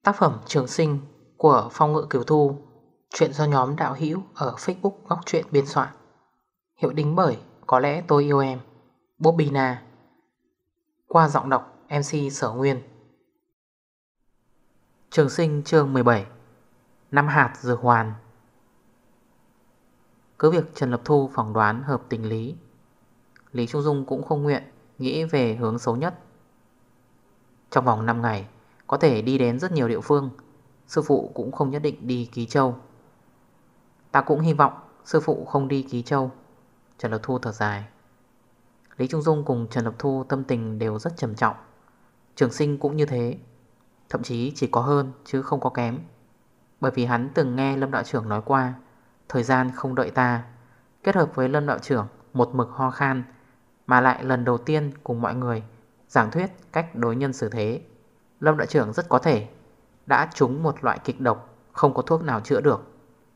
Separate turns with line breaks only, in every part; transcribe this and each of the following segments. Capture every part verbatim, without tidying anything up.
Tác phẩm Trường Sinh của Phong Ngự Kiều Thu. Chuyện do nhóm đạo hữu ở Facebook Góc Chuyện biên soạn. Hiệu đính bởi Có lẽ tôi yêu em, Bobina. Qua giọng đọc em xê Sở Nguyên. Trường Sinh chương mười bảy. Năm hạt dược hoàn. Cứ việc Trần Lập Thu phỏng đoán hợp tình lý, Lý Trung Dung cũng không nguyện nghĩ về hướng xấu nhất. Trong vòng năm ngày có thể đi đến rất nhiều địa phương, sư phụ cũng không nhất định đi Ký Châu. Ta cũng hy vọng sư phụ không đi Ký Châu. Trần Lập Thu thở dài. Lý Trung Dung cùng Trần Lập Thu tâm tình đều rất trầm trọng. Trường Sinh cũng như thế, thậm chí chỉ có hơn chứ không có kém. Bởi vì hắn từng nghe Lâm đạo trưởng nói qua, thời gian không đợi ta, kết hợp với Lâm đạo trưởng một mực ho khan, mà lại lần đầu tiên cùng mọi người giảng thuyết cách đối nhân xử thế, Lâm đạo trưởng rất có thể đã trúng một loại kịch độc không có thuốc nào chữa được.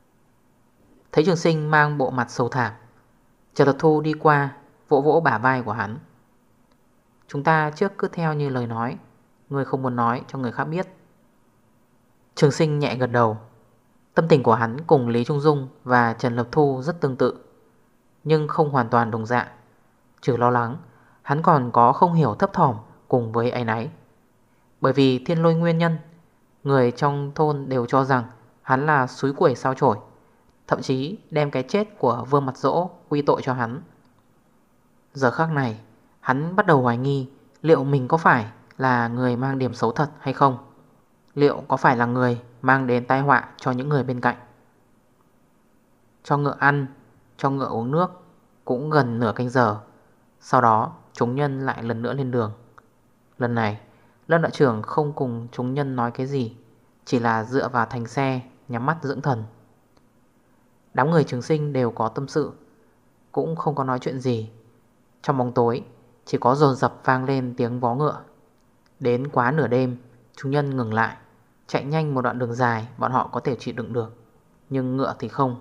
Thấy Trường Sinh mang bộ mặt sầu thảm, Trần Lập Thu đi qua vỗ vỗ bả vai của hắn. Chúng ta trước cứ theo như lời nói, người không muốn nói cho người khác biết. Trường Sinh nhẹ gật đầu. Tâm tình của hắn cùng Lý Trung Dung và Trần Lập Thu rất tương tự, nhưng không hoàn toàn đồng dạng. Trừ lo lắng, hắn còn có không hiểu thấp thỏm cùng với áy náy. Bởi vì thiên lôi nguyên nhân, người trong thôn đều cho rằng hắn là xúi quẩy sao chổi, thậm chí đem cái chết của Vương Mặt Dỗ quy tội cho hắn. Giờ khắc này, hắn bắt đầu hoài nghi liệu mình có phải là người mang điểm xấu thật hay không, liệu có phải là người mang đến tai họa cho những người bên cạnh. Cho ngựa ăn, cho ngựa uống nước cũng gần nửa canh giờ. Sau đó chúng nhân lại lần nữa lên đường. Lần này Lâm đạo trưởng không cùng chúng nhân nói cái gì, chỉ là dựa vào thành xe nhắm mắt dưỡng thần. Đám người Trường Sinh đều có tâm sự, cũng không có nói chuyện gì. Trong bóng tối chỉ có dồn dập vang lên tiếng vó ngựa. Đến quá nửa đêm, chúng nhân ngừng lại. Chạy nhanh một đoạn đường dài bọn họ có thể chịu đựng được, nhưng ngựa thì không.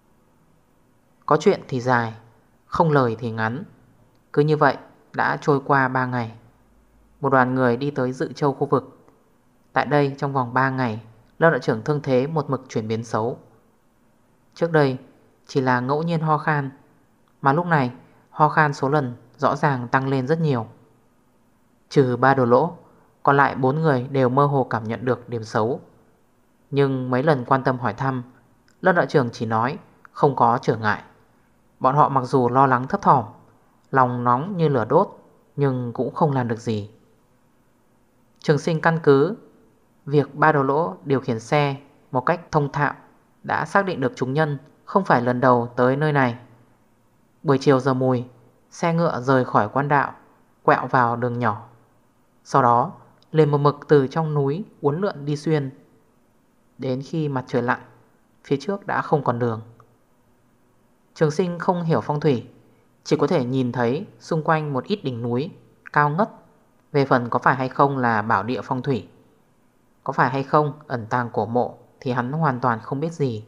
Có chuyện thì dài, không lời thì ngắn. Cứ như vậy đã trôi qua ba ngày. Một đoàn người đi tới Dự Châu khu vực. Tại đây trong vòng ba ngày, Lâm đạo trưởng thương thế một mực chuyển biến xấu. Trước đây chỉ là ngẫu nhiên ho khan, mà lúc này ho khan số lần rõ ràng tăng lên rất nhiều. Trừ ba đồ lỗ, còn lại bốn người đều mơ hồ cảm nhận được điểm xấu. Nhưng mấy lần quan tâm hỏi thăm, Lâm đạo trưởng chỉ nói không có trở ngại. Bọn họ mặc dù lo lắng thấp thỏm, lòng nóng như lửa đốt, nhưng cũng không làm được gì. Trường Sinh căn cứ việc ba đầu lỗ điều khiển xe một cách thông thạo đã xác định được chúng nhân không phải lần đầu tới nơi này. Buổi chiều giờ mùi, xe ngựa rời khỏi quan đạo, quẹo vào đường nhỏ. Sau đó lên một mực từ trong núi uốn lượn đi xuyên. Đến khi mặt trời lặn, phía trước đã không còn đường. Trường Sinh không hiểu phong thủy, chỉ có thể nhìn thấy xung quanh một ít đỉnh núi cao ngất. Về phần có phải hay không là bảo địa phong thủy, có phải hay không ẩn tàng cổ mộ thì hắn hoàn toàn không biết gì.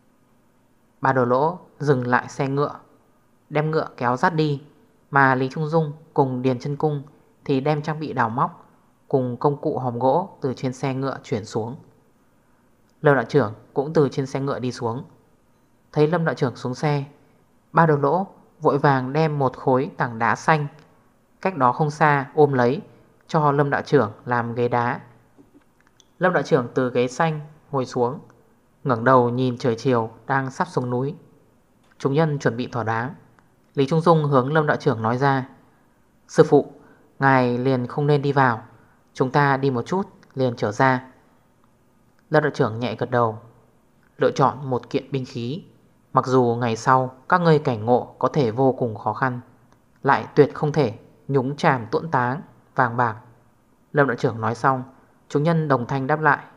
Ba đồ lỗ dừng lại xe ngựa, đem ngựa kéo dắt đi, mà Lý Trung Dung cùng Điền Chân Cung thì đem trang bị đào móc cùng công cụ hòm gỗ từ trên xe ngựa chuyển xuống. Lâm đạo trưởng cũng từ trên xe ngựa đi xuống. Thấy Lâm đạo trưởng xuống xe, ba đồ lỗ vội vàng đem một khối tảng đá xanh cách đó không xa ôm lấy, cho Lâm đạo trưởng làm ghế đá. Lâm đạo trưởng từ ghế xanh ngồi xuống, ngẩng đầu nhìn trời chiều đang sắp xuống núi. Chúng nhân chuẩn bị thỏa đáng. Lý Trung Dung hướng Lâm đạo trưởng nói ra: Sư phụ, ngài liền không nên đi vào, chúng ta đi một chút liền trở ra. Lâm đạo trưởng nhẹ gật đầu. Lựa chọn một kiện binh khí, mặc dù ngày sau các ngươi cảnh ngộ có thể vô cùng khó khăn, lại tuyệt không thể nhúng chàm tuỗn táng vàng bạc. Lâm đạo trưởng nói xong, chúng nhân đồng thanh đáp lại.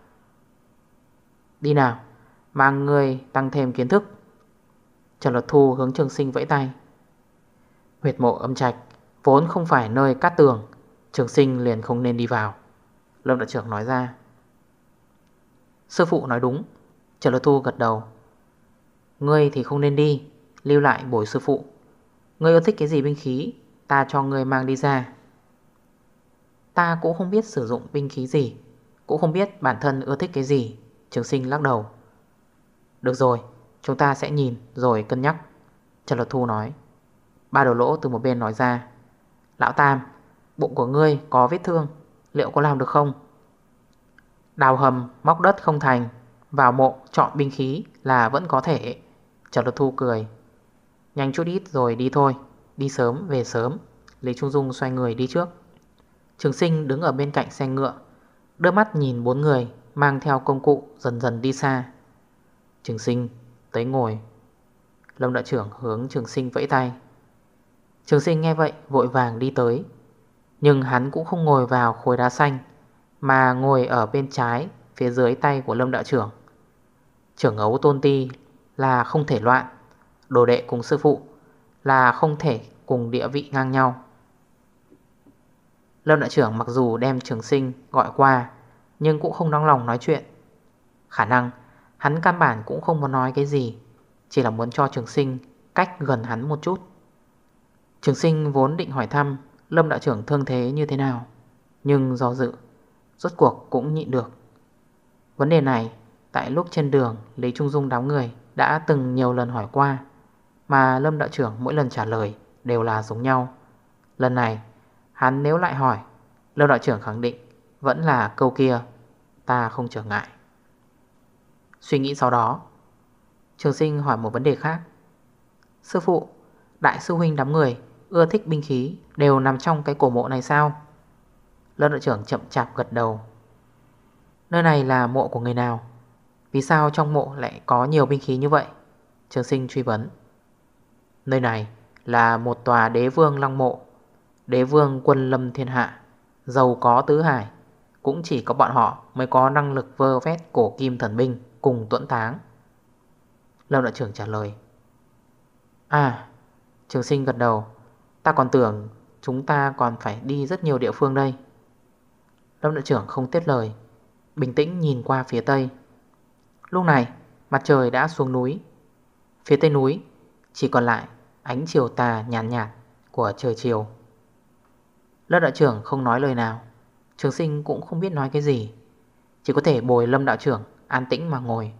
Đi nào, mang người tăng thêm kiến thức. Trần Lập Thu hướng Trường Sinh vẫy tay. Huyệt mộ âm trạch vốn không phải nơi cát tường, Trường Sinh liền không nên đi vào. Lâm đạo trưởng nói ra. Sư phụ nói đúng. Trần Lập Thu gật đầu. Ngươi thì không nên đi, lưu lại bồi sư phụ. Ngươi yêu thích cái gì binh khí, ta cho ngươi mang đi ra. Ta cũng không biết sử dụng binh khí gì, cũng không biết bản thân ưa thích cái gì. Trường Sinh lắc đầu. Được rồi, chúng ta sẽ nhìn rồi cân nhắc, Trần Luật Thu nói. Ba đầu lỗ từ một bên nói ra. Lão Tam, bụng của ngươi có vết thương, liệu có làm được không? Đào hầm móc đất không thành, vào mộ chọn binh khí là vẫn có thể. Trần Luật Thu cười. Nhanh chút ít rồi đi thôi, đi sớm về sớm. Lý Trung Dung xoay người đi trước. Trường Sinh đứng ở bên cạnh xe ngựa, đưa mắt nhìn bốn người mang theo công cụ dần dần đi xa. Trường Sinh tới ngồi. Lâm đạo trưởng hướng Trường Sinh vẫy tay. Trường Sinh nghe vậy vội vàng đi tới. Nhưng hắn cũng không ngồi vào khối đá xanh, mà ngồi ở bên trái phía dưới tay của Lâm đạo trưởng. Trưởng ấu tôn ti là không thể loạn, đồ đệ cùng sư phụ là không thể cùng địa vị ngang nhau. Lâm đạo trưởng mặc dù đem Trường Sinh gọi qua, nhưng cũng không nóng lòng nói chuyện. Khả năng hắn căn bản cũng không muốn nói cái gì, chỉ là muốn cho Trường Sinh cách gần hắn một chút. Trường Sinh vốn định hỏi thăm Lâm đạo trưởng thương thế như thế nào, nhưng do dự, rốt cuộc cũng nhịn được. Vấn đề này tại lúc trên đường Lý Trung Dung đám người đã từng nhiều lần hỏi qua, mà Lâm đạo trưởng mỗi lần trả lời đều là giống nhau. Lần này hắn nếu lại hỏi, Lâm đạo trưởng khẳng định vẫn là câu kia: ta không trở ngại. Suy nghĩ sau đó, Trường Sinh hỏi một vấn đề khác. Sư phụ, đại sư huynh đám người ưa thích binh khí đều nằm trong cái cổ mộ này sao? Lâm đạo trưởng chậm chạp gật đầu. Nơi này là mộ của người nào? Vì sao trong mộ lại có nhiều binh khí như vậy? Trường Sinh truy vấn. Nơi này là một tòa đế vương lăng mộ. Đế vương quân lâm thiên hạ, giàu có tứ hải, cũng chỉ có bọn họ mới có năng lực vơ vét cổ kim thần binh cùng tuẫn táng. Lâm đạo trưởng trả lời. À, Trường Sinh gật đầu. Ta còn tưởng chúng ta còn phải đi rất nhiều địa phương đây. Lâm đạo trưởng không tiếp lời, bình tĩnh nhìn qua phía tây. Lúc này mặt trời đã xuống núi. Phía tây núi chỉ còn lại ánh chiều tà nhàn nhạt, nhạt của trời chiều. Lâm đạo trưởng không nói lời nào. Trường Sinh cũng không biết nói cái gì, chỉ có thể bồi Lâm đạo trưởng an tĩnh mà ngồi.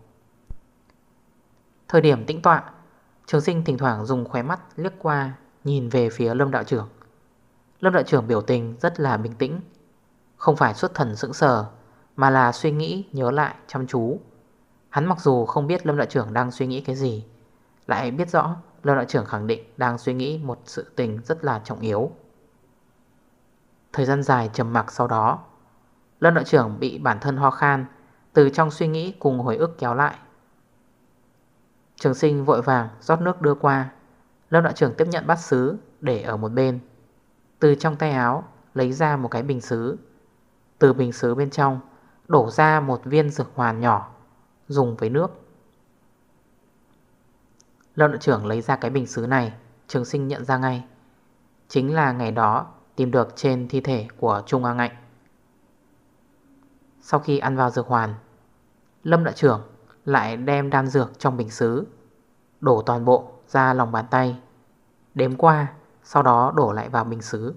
Thời điểm tĩnh tọa, Trường Sinh thỉnh thoảng dùng khóe mắt liếc qua, nhìn về phía Lâm đạo trưởng. Lâm đạo trưởng biểu tình rất là bình tĩnh, không phải xuất thần sững sờ, mà là suy nghĩ nhớ lại chăm chú. Hắn mặc dù không biết Lâm đạo trưởng đang suy nghĩ cái gì, lại biết rõ Lâm đạo trưởng khẳng định đang suy nghĩ một sự tình rất là trọng yếu. Thời gian dài trầm mặc sau đó, Lâm đạo trưởng bị bản thân ho khan từ trong suy nghĩ cùng hồi ức kéo lại. Trường Sinh vội vàng rót nước đưa qua. Lâm đạo trưởng tiếp nhận bát sứ để ở một bên, từ trong tay áo lấy ra một cái bình sứ. Từ bình sứ bên trong đổ ra một viên dược hoàn nhỏ, dùng với nước. Lâm đạo trưởng lấy ra cái bình sứ này, Trường Sinh nhận ra ngay, chính là ngày đó tìm được trên thi thể của Trung A Ngạnh. Sau khi ăn vào dược hoàn, Lâm đạo trưởng lại đem đan dược trong bình sứ đổ toàn bộ ra lòng bàn tay, đếm qua, sau đó đổ lại vào bình sứ.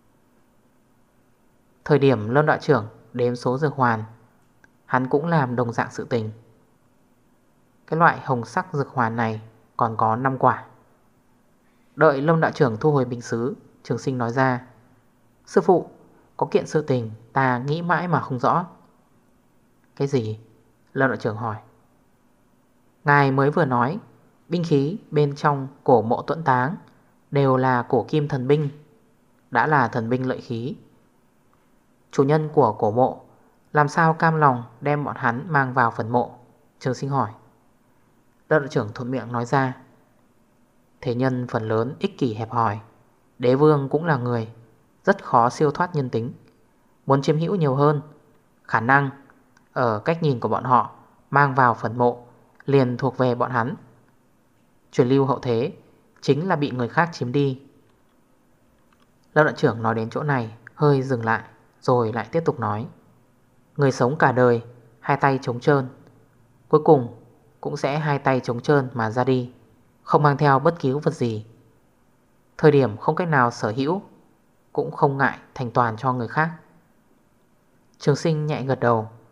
Thời điểm Lâm đạo trưởng đếm số dược hoàn, hắn cũng làm đồng dạng sự tình. Cái loại hồng sắc dược hoàn này còn có năm quả. Đợi Lâm đạo trưởng thu hồi bình sứ, Trường Sinh nói ra. Sư phụ, có kiện sự tình ta nghĩ mãi mà không rõ. Cái gì? Lâm đạo trưởng hỏi. Ngài mới vừa nói binh khí bên trong cổ mộ tuẫn táng đều là cổ kim thần binh, đã là thần binh lợi khí. Chủ nhân của cổ mộ làm sao cam lòng đem bọn hắn mang vào phần mộ? Trường Sinh hỏi. Lâm đạo trưởng thuận miệng nói ra. Thế nhân phần lớn ích kỷ hẹp hòi, đế vương cũng là người, rất khó siêu thoát nhân tính. Muốn chiếm hữu nhiều hơn, khả năng ở cách nhìn của bọn họ mang vào phần mộ liền thuộc về bọn hắn. Truyền lưu hậu thế chính là bị người khác chiếm đi. Lâm đạo trưởng nói đến chỗ này hơi dừng lại, rồi lại tiếp tục nói. Người sống cả đời hai tay trống trơn, cuối cùng cũng sẽ hai tay trống trơn mà ra đi, không mang theo bất cứ vật gì. Thời điểm không cách nào sở hữu, cũng không ngại thành toàn cho người khác. Trường Sinh nhẹ gật đầu,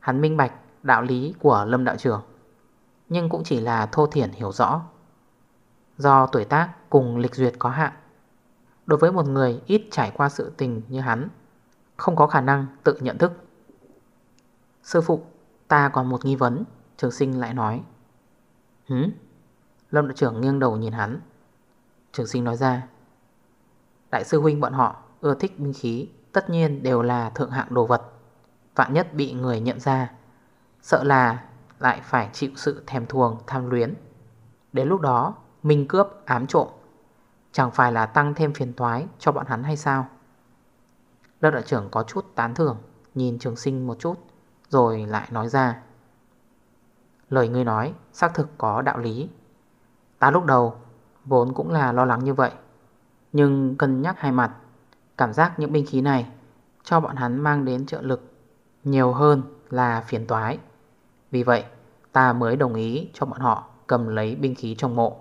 Hắn minh bạch đạo lý của Lâm đạo trưởng, nhưng cũng chỉ là thô thiển hiểu rõ. Do tuổi tác cùng lịch duyệt có hạn, đối với một người ít trải qua sự tình như hắn, không có khả năng tự nhận thức. Sư phụ, ta còn một nghi vấn. Trường sinh lại nói. Hứ? Lâm đạo trưởng nghiêng đầu nhìn hắn. Trường sinh nói ra. Đại sư huynh bọn họ ưa thích binh khí, tất nhiên đều là thượng hạng đồ vật. Vạn nhất bị người nhận ra, sợ là lại phải chịu sự thèm thuồng tham luyến. Đến lúc đó minh cướp ám trộm, chẳng phải là tăng thêm phiền toái cho bọn hắn hay sao? Lâm đạo trưởng có chút tán thưởng, nhìn trường sinh một chút, rồi lại nói ra. Lời ngươi nói xác thực có đạo lý. Ta lúc đầu vốn cũng là lo lắng như vậy, nhưng cân nhắc hai mặt, cảm giác những binh khí này cho bọn hắn mang đến trợ lực nhiều hơn là phiền toái. Vì vậy ta mới đồng ý cho bọn họ cầm lấy binh khí trong mộ.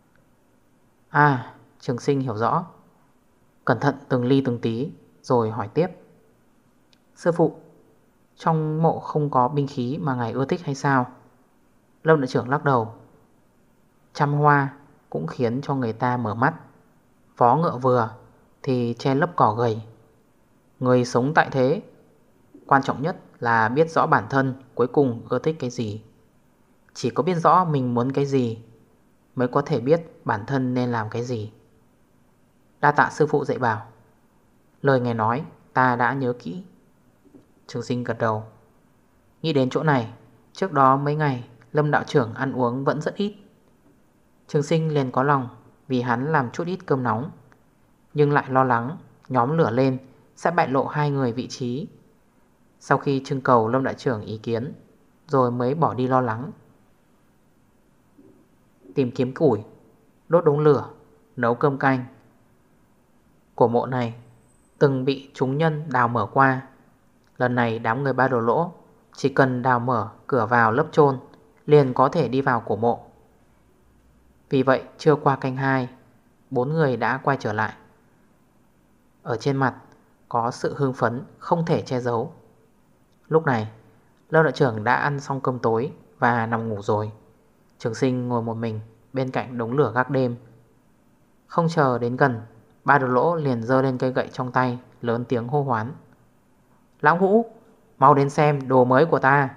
À, trường sinh hiểu rõ, cẩn thận từng ly từng tí, rồi hỏi tiếp. Sư phụ, trong mộ không có binh khí mà ngài ưa thích hay sao? Lâm đội trưởng lắc đầu. Trăm hoa cũng khiến cho người ta mở mắt. Vó ngựa vừa thì che lấp cỏ gầy. Người sống tại thế, quan trọng nhất là biết rõ bản thân cuối cùng ưa thích cái gì. Chỉ có biết rõ mình muốn cái gì mới có thể biết bản thân nên làm cái gì. Đa tạ sư phụ dạy bảo. Lời ngài nói ta đã nhớ kỹ. Trường sinh gật đầu. Nghĩ đến chỗ này, trước đó mấy ngày Lâm đạo trưởng ăn uống vẫn rất ít. Trường sinh liền có lòng vì hắn làm chút ít cơm nóng, nhưng lại lo lắng nhóm lửa lên sẽ bại lộ hai người vị trí. Sau khi trưng cầu Lâm đạo trưởng ý kiến, rồi mới bỏ đi lo lắng. Tìm kiếm củi, đốt đống lửa, nấu cơm canh. Cổ mộ này từng bị chúng nhân đào mở qua. Lần này đám người Ba Đồ Lỗ chỉ cần đào mở cửa vào lớp chôn liền có thể đi vào cổ mộ. Vì vậy chưa qua canh hai, bốn người đã quay trở lại. Ở trên mặt có sự hưng phấn không thể che giấu. Lúc này Lâm đội trưởng đã ăn xong cơm tối và nằm ngủ rồi. Trường sinh ngồi một mình bên cạnh đống lửa gác đêm. Không chờ đến gần, Ba Đồ Lỗ liền giơ lên cây gậy trong tay, lớn tiếng hô hoán. Lão Ngũ, mau đến xem đồ mới của ta.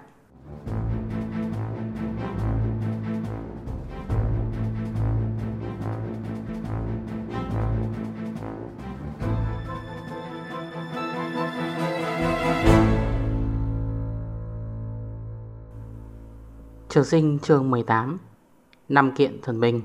Trường sinh chương mười tám. Năm kiện thần binh.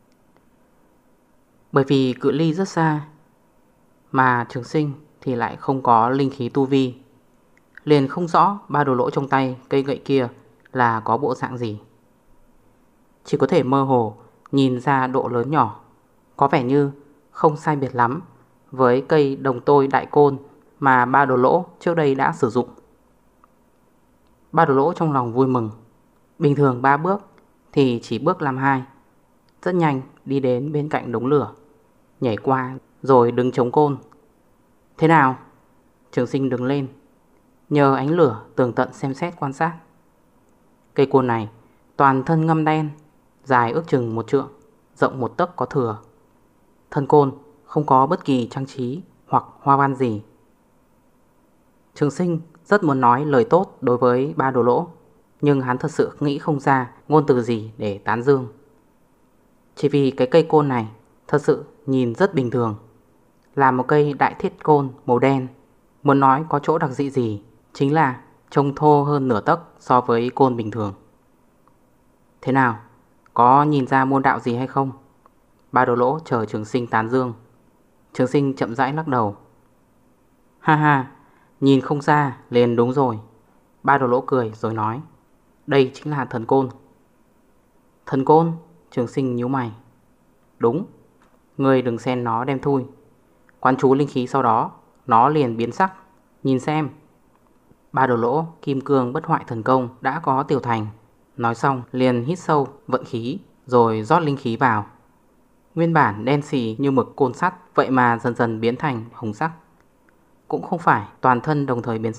Bởi vì cự ly rất xa, mà trường sinh thì lại không có linh khí tu vi, liền không rõ Ba Đồ Lỗ trong tay cây gậy kia là có bộ dạng gì. Chỉ có thể mơ hồ nhìn ra độ lớn nhỏ, có vẻ như không sai biệt lắm với cây đồng tôi đại côn mà Ba Đồ Lỗ trước đây đã sử dụng. Ba Đồ Lỗ trong lòng vui mừng. Bình thường ba bước thì chỉ bước làm hai. Rất nhanh đi đến bên cạnh đống lửa, nhảy qua rồi đứng chống côn. Thế nào? Trường sinh đứng lên, nhờ ánh lửa tường tận xem xét quan sát. Cây côn này toàn thân ngăm đen, dài ước chừng một trượng, rộng một tấc có thừa. Thân côn không có bất kỳ trang trí hoặc hoa văn gì. Trường sinh rất muốn nói lời tốt đối với Ba Đồ Lỗ, nhưng hắn thật sự nghĩ không ra ngôn từ gì để tán dương. Chỉ vì cái cây côn này thật sự nhìn rất bình thường, là một cây đại thiết côn màu đen. Muốn nói có chỗ đặc dị gì, chính là trông thô hơn nửa tấc so với côn bình thường. Thế nào? Có nhìn ra môn đạo gì hay không? Ba Đồ Lỗ chờ trường sinh tán dương. Trường sinh chậm rãi lắc đầu. Ha ha, nhìn không ra liền đúng rồi. Ba Đồ Lỗ cười rồi nói. Đây chính là thần côn. Thần côn? Trường sinh nhíu mày. Đúng, ngươi đừng xen nó đem thui. Quán chú linh khí sau đó nó liền biến sắc. Nhìn xem. Ba Đồ Lỗ kim cương bất hoại thần công đã có tiểu thành. Nói xong liền hít sâu vận khí, rồi rót linh khí vào. Nguyên bản đen xì như mực côn sắt, vậy mà dần dần biến thành hồng sắc. Cũng không phải toàn thân đồng thời biến sắc,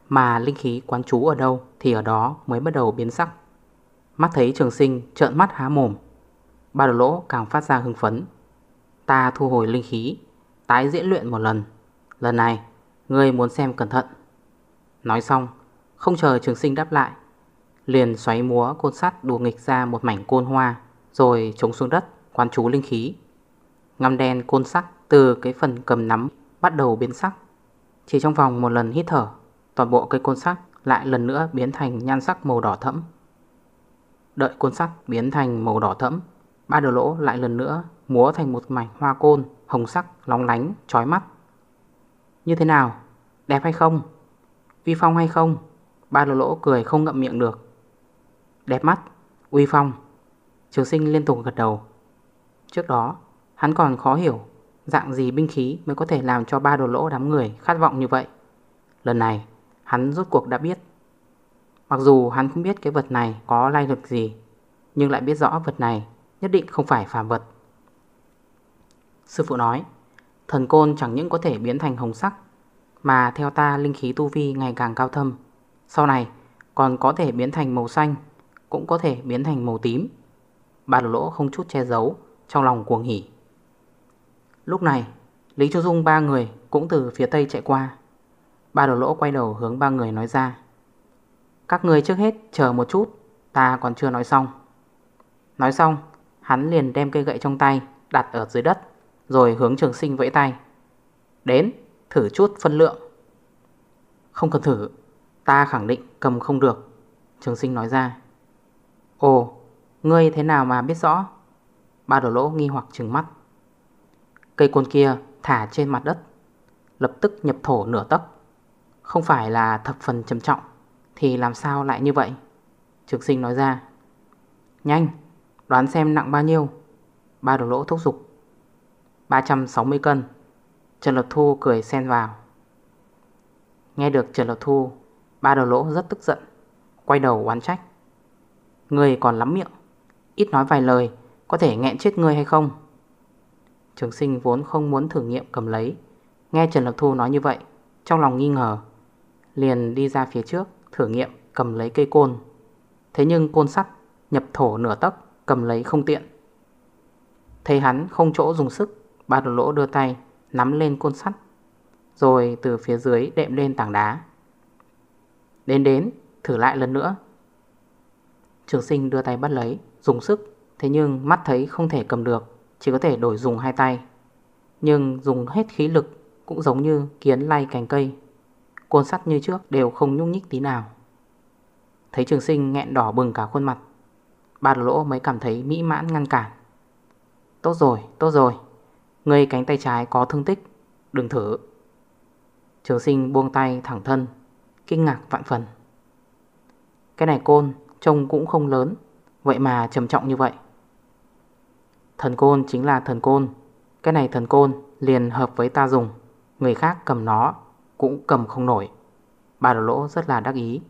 Mà linh khí quán trú ở đâu thì ở đó mới bắt đầu biến sắc. Mắt thấy Trường Sinh trợn mắt há mồm, Ba Đầu Lỗ càng phát ra hưng phấn. Ta thu hồi linh khí, tái diễn luyện một lần. Lần này ngươi muốn xem cẩn thận. Nói xong, không chờ Trường Sinh đáp lại, liền xoáy múa côn sắt đùa nghịch ra một mảnh côn hoa, rồi chống xuống đất quán trú linh khí. Ngăm đen côn sắt từ cái phần cầm nắm bắt đầu biến sắc. Chỉ trong vòng một lần hít thở, toàn bộ cây côn sắt lại lần nữa biến thành nhan sắc màu đỏ thẫm. Đợi côn sắt biến thành màu đỏ thẫm, Ba Đầu Lỗ lại lần nữa múa thành một mảnh hoa côn hồng sắc lóng lánh chói mắt. Như thế nào? Đẹp hay không? Vi phong hay không? Ba Đầu Lỗ cười không ngậm miệng được. Đẹp mắt, uy phong. Trường Sinh liên tục gật đầu. Trước đó hắn còn khó hiểu dạng gì binh khí mới có thể làm cho Ba Đầu Lỗ đám người khát vọng như vậy. Lần này hắn rốt cuộc đã biết. Mặc dù hắn không biết cái vật này có lai lịch gì, nhưng lại biết rõ vật này nhất định không phải phàm vật. Sư phụ nói, thần côn chẳng những có thể biến thành hồng sắc, mà theo ta linh khí tu vi ngày càng cao thâm, sau này còn có thể biến thành màu xanh, cũng có thể biến thành màu tím. Ba Đầu Lỗ không chút che giấu, trong lòng cuồng hỉ. Lúc này Lý Chu Dung ba người cũng từ phía tây chạy qua. Ba Đầu Lỗ quay đầu hướng ba người nói ra, các người trước hết chờ một chút, ta còn chưa nói xong. Nói xong, hắn liền đem cây gậy trong tay đặt ở dưới đất, rồi hướng Trường Sinh vẫy tay. Đến, thử chút phân lượng. Không cần thử, ta khẳng định cầm không được, Trường Sinh nói ra. Ồ, ngươi thế nào mà biết rõ? Ba Đầu Lỗ nghi hoặc trừng mắt. Cây côn kia thả trên mặt đất, lập tức nhập thổ nửa tấc. Không phải là thập phần trầm trọng thì làm sao lại như vậy? Trường Sinh nói ra. Nhanh, đoán xem nặng bao nhiêu? Ba Đầu Lỗ thúc giục. Ba trăm sáu mươi cân. Trần Lập Thu cười xen vào. Nghe được Trần Lập Thu, Ba Đầu Lỗ rất tức giận, quay đầu oán trách. Ngươi còn lắm miệng, ít nói vài lời có thể nghẹn chết ngươi hay không? Trường Sinh vốn không muốn thử nghiệm cầm lấy, nghe Trần Lập Thu nói như vậy, trong lòng nghi ngờ, liền đi ra phía trước thử nghiệm cầm lấy cây côn. Thế nhưng côn sắt nhập thổ nửa tấc, cầm lấy không tiện. Thấy hắn không chỗ dùng sức, Ba Đầu Lỗ đưa tay nắm lên côn sắt, rồi từ phía dưới đệm lên tảng đá. Đến đến, thử lại lần nữa. Trường Sinh đưa tay bắt lấy, dùng sức. Thế nhưng mắt thấy không thể cầm được, chỉ có thể đổi dùng hai tay. Nhưng dùng hết khí lực cũng giống như kiến lay cành cây, côn sắt như trước đều không nhúc nhích tí nào. Thấy Trường Sinh nghẹn đỏ bừng cả khuôn mặt, Ba Đầu Lỗ mới cảm thấy mỹ mãn ngăn cản. Tốt rồi, tốt rồi, ngươi cánh tay trái có thương tích, đừng thử. Trường Sinh buông tay thẳng thân, kinh ngạc vạn phần. Cái này côn trông cũng không lớn, vậy mà trầm trọng như vậy. Thần côn chính là thần côn, cái này thần côn liền hợp với ta dùng, người khác cầm nó cũng cầm không nổi. Ba Đầu Lỗ rất là đắc ý.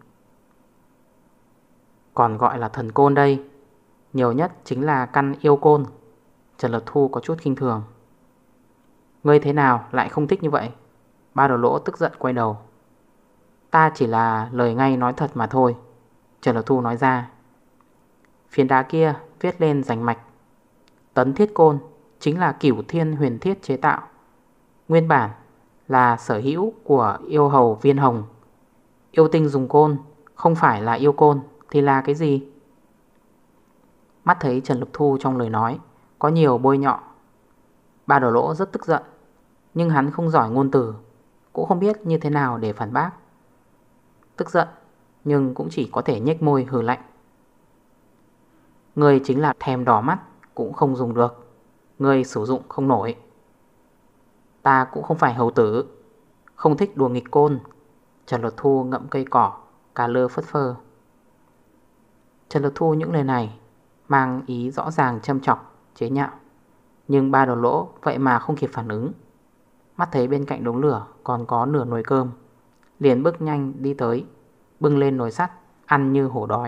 Còn gọi là thần côn đây, nhiều nhất chính là căn yêu côn. Trần Lập Thu có chút khinh thường. Ngươi thế nào lại không thích như vậy? Ba Đầu Lỗ tức giận quay đầu. Ta chỉ là lời ngay nói thật mà thôi, Trần Lập Thu nói ra. Phiến đá kia viết lên rành mạch, Tấn Thiết Côn chính là Cửu Thiên Huyền Thiết chế tạo, nguyên bản là sở hữu của yêu hầu Viên Hồng. Yêu tinh dùng côn, không phải là yêu côn thì là cái gì? Mắt thấy Trần Lập Thu trong lời nói có nhiều bôi nhọ, Ba Đầu Lỗ rất tức giận, nhưng hắn không giỏi ngôn từ, cũng không biết như thế nào để phản bác. Tức giận nhưng cũng chỉ có thể nhếch môi hừ lạnh. Người chính là thèm đỏ mắt cũng không dùng được, người sử dụng không nổi. Ta cũng không phải hầu tử, không thích đùa nghịch côn. Trần Lập Thu ngậm cây cỏ, cà lơ phất phơ. Trần Lập Thu những lời này mang ý rõ ràng châm chọc, chế nhạo, nhưng Ba Đầu Lỗ vậy mà không kịp phản ứng. Mắt thấy bên cạnh đống lửa còn có nửa nồi cơm, liền bước nhanh đi tới, bưng lên nồi sắt, ăn như hổ đói.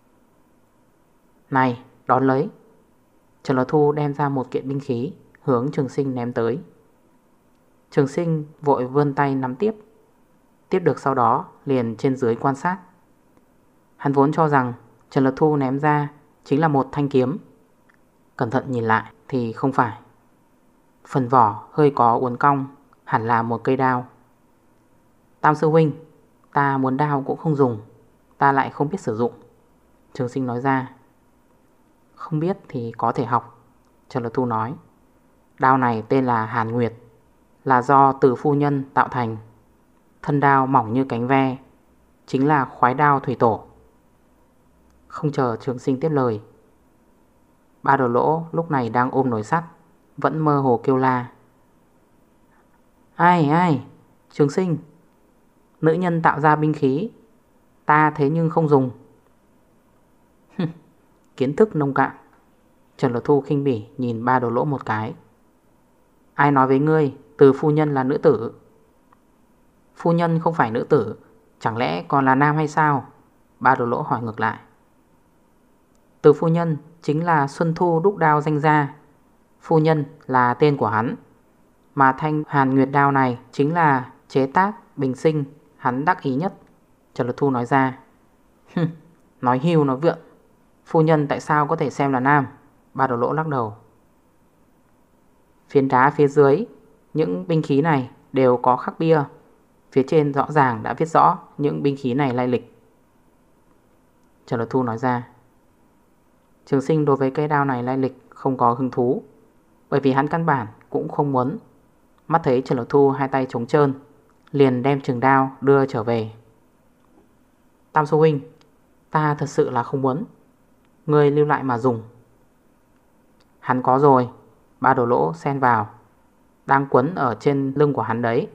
Này, đón lấy. Trần Lập Thu đem ra một kiện binh khí, hướng Trường Sinh ném tới. Trường Sinh vội vươn tay nắm tiếp. Tiếp được sau đó liền trên dưới quan sát. Hắn vốn cho rằng Trần Lực Thu ném ra chính là một thanh kiếm. Cẩn thận nhìn lại thì không phải. Phần vỏ hơi có uốn cong, hẳn là một cây đao. Tam sư huynh, ta muốn đao cũng không dùng, ta lại không biết sử dụng, Trường Sinh nói ra. Không biết thì có thể học, Trần Lực Thu nói. Đao này tên là Hàn Nguyệt, là do Từ phu nhân tạo thành. Thân đao mỏng như cánh ve, chính là khoái đao thủy tổ. Không chờ Trường Sinh tiếp lời, Ba Đầu Lỗ lúc này đang ôm nồi sắt, vẫn mơ hồ kêu la. Ai ai, Trường Sinh, nữ nhân tạo ra binh khí, ta thế nhưng không dùng. Kiến thức nông cạn, Trần Lực Thu khinh bỉ nhìn Ba Đầu Lỗ một cái. Ai nói với ngươi Từ phu nhân là nữ tử? Phu nhân không phải nữ tử, chẳng lẽ còn là nam hay sao? Ba Đầu Lỗ hỏi ngược lại. Từ phu nhân chính là Xuân Thu đúc đao danh gia, phu nhân là tên của hắn. Mà thanh Hàn Nguyệt đao này chính là chế tác bình sinh hắn đắc ý nhất, Trần Lực Thu nói ra. Nói hưu nói vượng, phu nhân tại sao có thể xem là nam? Ba Đầu Lỗ lắc đầu. Phiến đá phía dưới những binh khí này đều có khắc bia, phía trên rõ ràng đã viết rõ những binh khí này lai lịch, Trần Lực Thu nói ra. Trường Sinh đối với cây đao này lai lịch không có hứng thú, bởi vì hắn căn bản cũng không muốn. Mắt thấy Trần Lực Thu hai tay trống trơn, liền đem trường đao đưa trở về. Tam sư huynh, ta thật sự là không muốn, ngươi lưu lại mà dùng. Hắn có rồi, Ba Đầu Lỗ xen vào, đang quấn ở trên lưng của hắn đấy.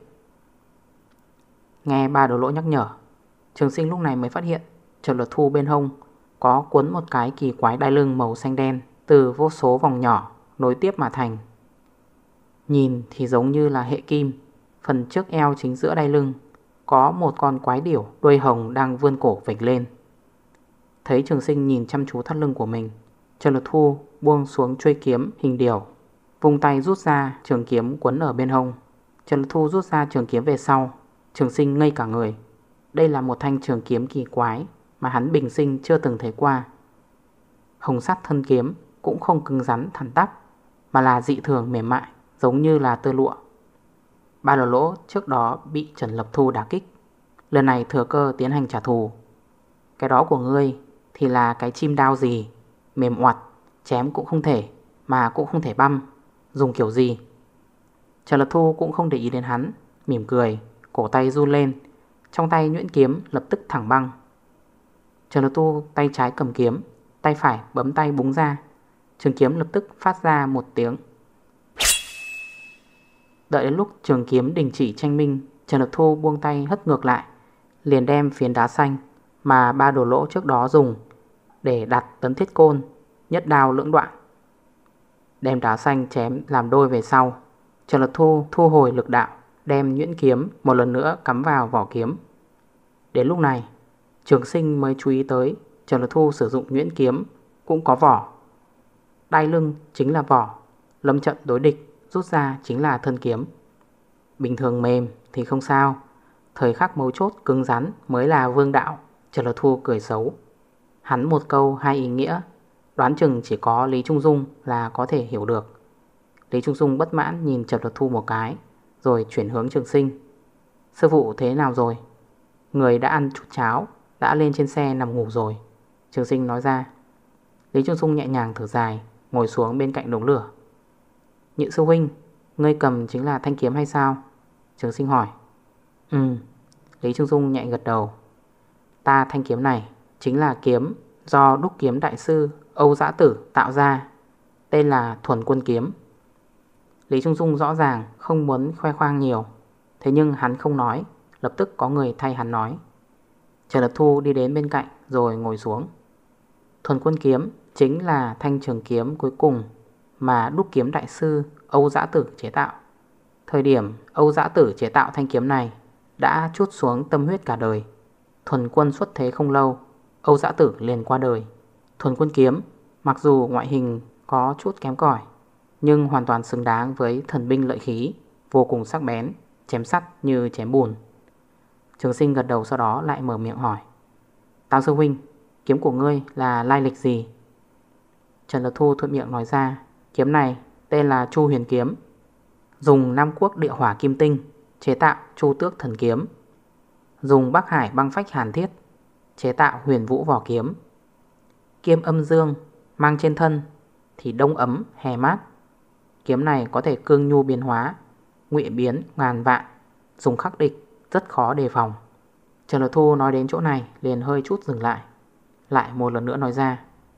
Nghe Ba Đầu Lỗ nhắc nhở, Trường Sinh lúc này mới phát hiện Trần Lực Thu bên hông có cuốn một cái kỳ quái đai lưng màu xanh đen, từ vô số vòng nhỏ nối tiếp mà thành. Nhìn thì giống như là hệ kim. Phần trước eo chính giữa đai lưng có một con quái điểu đuôi hồng đang vươn cổ vểnh lên. Thấy Trường Sinh nhìn chăm chú thắt lưng của mình, Trần Lực Thu buông xuống chuôi kiếm hình điểu, vung tay rút ra trường kiếm quấn ở bên hông. Trần Lực Thu rút ra trường kiếm về sau, Trường Sinh ngây cả người. Đây là một thanh trường kiếm kỳ quái mà hắn bình sinh chưa từng thấy qua. Hồng sắt thân kiếm cũng không cứng rắn thẳng tắp, mà là dị thường mềm mại, giống như là tơ lụa. Ba Đầu Lỗ trước đó bị Trần Lực Thu đả kích, lần này thừa cơ tiến hành trả thù. Cái đó của ngươi thì là cái chim đao gì, mềm oặt, chém cũng không thể, mà cũng không thể băm, dùng kiểu gì? Trần Lực Thu cũng không để ý đến hắn, mỉm cười, cổ tay run lên, trong tay nhuyễn kiếm lập tức thẳng băng. Trần Lực Thu tay trái cầm kiếm, tay phải bấm tay búng ra, trường kiếm lập tức phát ra một tiếng. Đợi đến lúc trường kiếm đình chỉ tranh minh, Trần Lực Thu buông tay hất ngược lại, liền đem phiến đá xanh mà Ba Đầu Lỗ trước đó dùng để đặt tấm thiết côn, nhất đao lưỡng đoạn. Đem đá xanh chém làm đôi về sau, Trần Lực Thu thu hồi lực đạo, đem nhuyễn kiếm một lần nữa cắm vào vỏ kiếm. Đến lúc này, Trường Sinh mới chú ý tới Trần Lực Thu sử dụng nhuyễn kiếm cũng có vỏ. Đai lưng chính là vỏ, lâm trận đối địch rút ra chính là thân kiếm. Bình thường mềm thì không sao, thời khắc mấu chốt cứng rắn mới là vương đạo, Trần Lực Thu cười xấu. Hắn một câu hai ý nghĩa, đoán chừng chỉ có Lý Trung Dung là có thể hiểu được. Lý Trung Dung bất mãn nhìn Trần Lực Thu một cái, rồi chuyển hướng Trường Sinh. Sư phụ thế nào rồi? Người đã ăn chút cháo, đã lên trên xe nằm ngủ rồi, Trường Sinh nói ra. Lý Trung Dung nhẹ nhàng thở dài, ngồi xuống bên cạnh đống lửa. Nhị sư huynh, ngươi cầm chính là thanh kiếm hay sao? Trường Sinh hỏi. Ừ, Lý Trung Dung nhẹ gật đầu. Ta thanh kiếm này chính là kiếm do đúc kiếm đại sư Âu Dã Tử tạo ra, tên là Thuần Quân Kiếm. Lý Trung Dung rõ ràng không muốn khoe khoang nhiều, thế nhưng hắn không nói, lập tức có người thay hắn nói. Trần Lực Thu đi đến bên cạnh rồi ngồi xuống. Thuần Quân Kiếm chính là thanh trường kiếm cuối cùng mà đúc kiếm đại sư Âu Dã Tử chế tạo. Thời điểm Âu Dã Tử chế tạo thanh kiếm này đã trút xuống tâm huyết cả đời. Thuần Quân xuất thế không lâu, Âu Dã Tử liền qua đời. Thuần Quân Kiếm mặc dù ngoại hình có chút kém cỏi, nhưng hoàn toàn xứng đáng với thần binh lợi khí, vô cùng sắc bén, chém sắt như chém bùn. Trường sinh gật đầu sau đó lại mở miệng hỏi: Tam sư huynh, kiếm của ngươi là lai lịch gì? Trần Lực Thu thuận miệng nói ra: Kiếm này tên là Chu Huyền Kiếm, dùng Nam Quốc địa hỏa kim tinh chế tạo Chu Tước Thần Kiếm, dùng Bắc Hải băng phách hàn thiết chế tạo Huyền Vũ Vỏ Kiếm. Kiếm âm dương, mang trên thân thì đông ấm hè mát. Kiếm này có thể cương nhu biến hóa, ngụy biến ngàn vạn, dùng khắc địch rất khó đề phòng. Trần Lực Thu nói đến chỗ này liền hơi chút dừng lại, lại một lần nữa nói ra: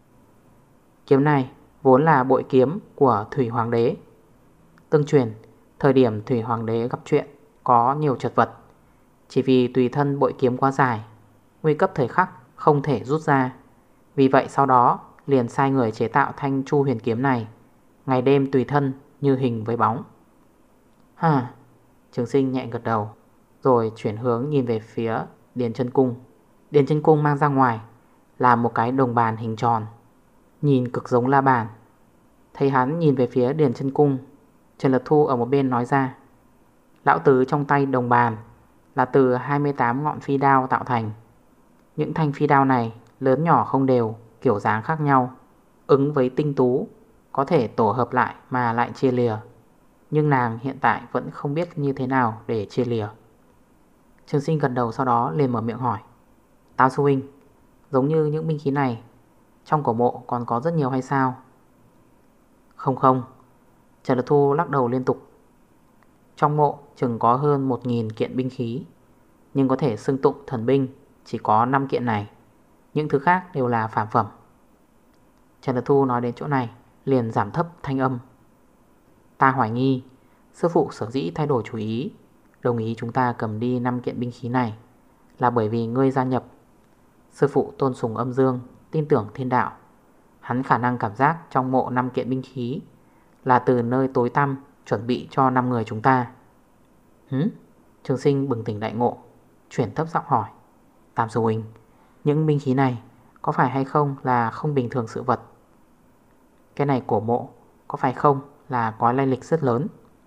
Kiếm này vốn là bội kiếm của Thủy Hoàng đế. Tương truyền thời điểm Thủy Hoàng đế gặp chuyện có nhiều chật vật, chỉ vì tùy thân bội kiếm quá dài, nguy cấp thời khắc không thể rút ra. Vì vậy sau đó liền sai người chế tạo thanh Chu Huyền Kiếm này, ngày đêm tùy thân như hình với bóng. Hà, Trường sinh nhẹ gật đầu, rồi chuyển hướng nhìn về phía Điền Chân Cung. Điền Chân Cung mang ra ngoài là một cái đồng bàn hình tròn, nhìn cực giống la bàn. Thấy hắn nhìn về phía Điền Chân Cung, Trần Lực Thu ở một bên nói ra: Lão tứ trong tay đồng bàn là từ hai mươi tám ngọn phi đao tạo thành. Những thanh phi đao này lớn nhỏ không đều, kiểu dáng khác nhau, ứng với tinh tú, có thể tổ hợp lại mà lại chia lìa. Nhưng nàng hiện tại vẫn không biết như thế nào để chia lìa. Trường sinh gật đầu sau đó liền mở miệng hỏi: Tao sư huynh, giống như những binh khí này trong cổ mộ còn có rất nhiều hay sao? Không không, Trần Lực Thu lắc đầu liên tục. Trong mộ chừng có hơn một nghìn kiện binh khí, nhưng có thể xưng tụng thần binh chỉ có năm kiện này. Những thứ khác đều là phàm phẩm. Trần Lực Thu nói đến chỗ này liền giảm thấp thanh âm: Ta hoài nghi sư phụ sở dĩ thay đổi chủ ý, đồng ý chúng ta cầm đi năm kiện binh khí này, là bởi vì ngươi gia nhập. Sư phụ tôn sùng âm dương, tin tưởng thiên đạo. Hắn khả năng cảm giác trong mộ năm kiện binh khí là từ nơi tối tăm chuẩn bị cho năm người chúng ta. Hứ? Trường sinh bừng tỉnh đại ngộ, chuyển thấp giọng hỏi: Tam sư huynh, những binh khí này có phải hay không là không bình thường sự vật? Cái này cổ mộ có phải không là có lai lịch rất lớn?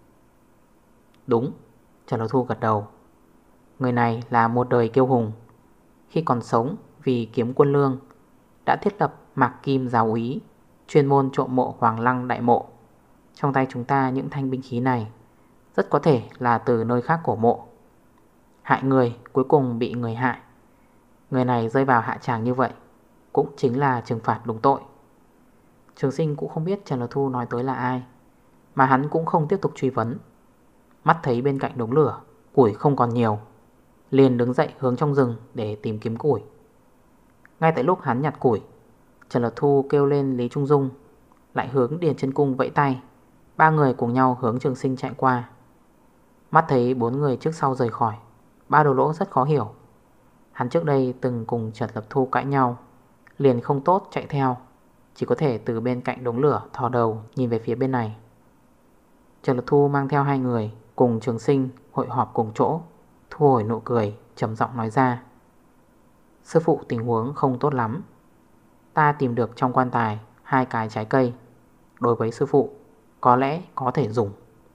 Đúng, Trần Lực Thu gật đầu. Người này là một đời kiêu hùng. Khi còn sống vì kiếm quân lương đã thiết lập Mạc Kim giáo úy, chuyên môn trộm mộ Hoàng Lăng đại mộ. Trong tay chúng ta những thanh binh khí này rất có thể là từ nơi khác cổ mộ. Hại người cuối cùng bị người hại. Người này rơi vào hạ tràng như vậy cũng chính là trừng phạt đúng tội. Trường sinh cũng không biết Trần Lực Thu nói tới là ai, mà hắn cũng không tiếp tục truy vấn. Mắt thấy bên cạnh đống lửa củi không còn nhiều, liền đứng dậy hướng trong rừng để tìm kiếm củi. Ngay tại lúc hắn nhặt củi, Trần Lực Thu kêu lên Lý Trung Dung, lại hướng Điền Chân Cung vẫy tay. Ba người cùng nhau hướng Trường sinh chạy qua. Mắt thấy bốn người trước sau rời khỏi, Ba Đầu Lỗ rất khó hiểu. Hắn trước đây từng cùng Trần Lực Thu cãi nhau, liền không tốt chạy theo, chỉ có thể từ bên cạnh đống lửa thò đầu nhìn về phía bên này. Trần Lực Thu mang theo hai người cùng Trường sinh hội họp cùng chỗ, thu hồi nụ cười, trầm giọng nói ra: Sư phụ tình huống không tốt lắm. Ta tìm được trong quan tài hai cái trái cây, đối với sư phụ có lẽ có thể dùng.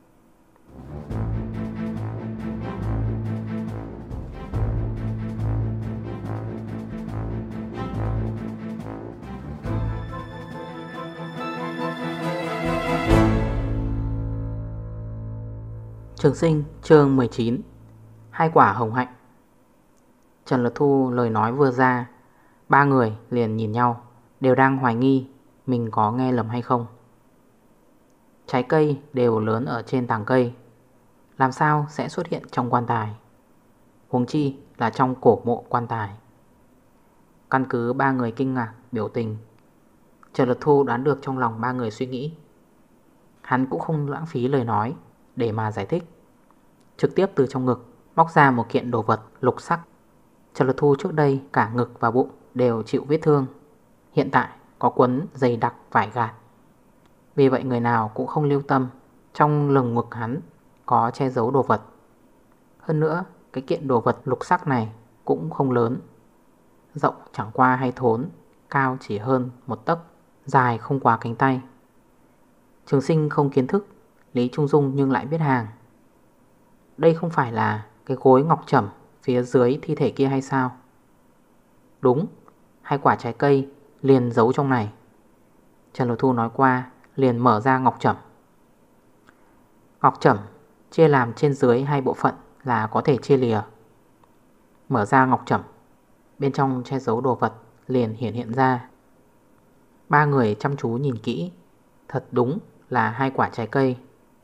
Trường sinh chương mười chín. Hai quả hồng hạnh. Trần Lực Thu lời nói vừa ra, ba người liền nhìn nhau, đều đang hoài nghi mình có nghe lầm hay không. Trái cây đều lớn ở trên tàng cây, làm sao sẽ xuất hiện trong quan tài, huống chi là trong cổ mộ quan tài. Căn cứ ba người kinh ngạc biểu tình, Trần Lực Thu đoán được trong lòng ba người suy nghĩ. Hắn cũng không lãng phí lời nói để mà giải thích, trực tiếp từ trong ngực móc ra một kiện đồ vật lục sắc. Trần Lực Thu trước đây cả ngực và bụng đều chịu vết thương, hiện tại có quấn dày đặc vải gạt. Vì vậy người nào cũng không lưu tâm trong lồng ngực hắn có che giấu đồ vật. Hơn nữa cái kiện đồ vật lục sắc này cũng không lớn, rộng chẳng qua hay thốn, cao chỉ hơn một tấc, dài không quá cánh tay. Trường sinh không kiến thức, Lý Trung Dung nhưng lại biết hàng. Đây không phải là cái gối ngọc trẩm phía dưới thi thể kia hay sao? Đúng, hai quả trái cây liền giấu trong này. Trần Lục Thu nói qua liền mở ra ngọc trẩm. Ngọc trẩm chia làm trên dưới hai bộ phận là có thể chia lìa. Mở ra ngọc trẩm, bên trong che giấu đồ vật liền hiện hiện ra. Ba người chăm chú nhìn kỹ, thật đúng là hai quả trái cây.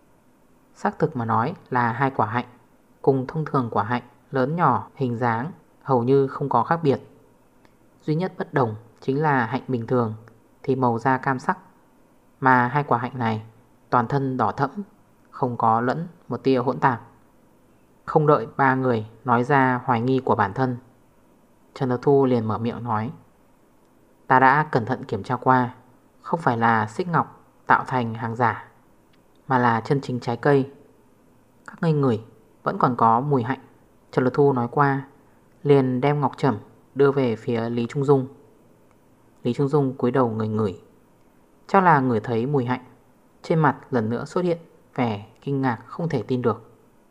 Xác thực mà nói là hai quả hạnh, cùng thông thường quả hạnh lớn nhỏ hình dáng hầu như không có khác biệt. Duy nhất bất đồng chính là hạnh bình thường thì màu da cam sắc, mà hai quả hạnh này toàn thân đỏ thẫm, không có lẫn một tia hỗn tạp. Không đợi ba người nói ra hoài nghi của bản thân, Trần Đào Thu liền mở miệng nói: ta đã cẩn thận kiểm tra qua, không phải là xích ngọc tạo thành hàng giả, mà là chân chính trái cây. Các ngươi ngửi vẫn còn có mùi hạnh. Trần Đào Thu nói qua liền đem ngọc trẩm đưa về phía Lý Trung Dung. Lý Trung Dung cúi đầu ngửi ngửi, chắc là ngửi thấy mùi hạnh. Trên mặt lần nữa xuất hiện vẻ kinh ngạc không thể tin được.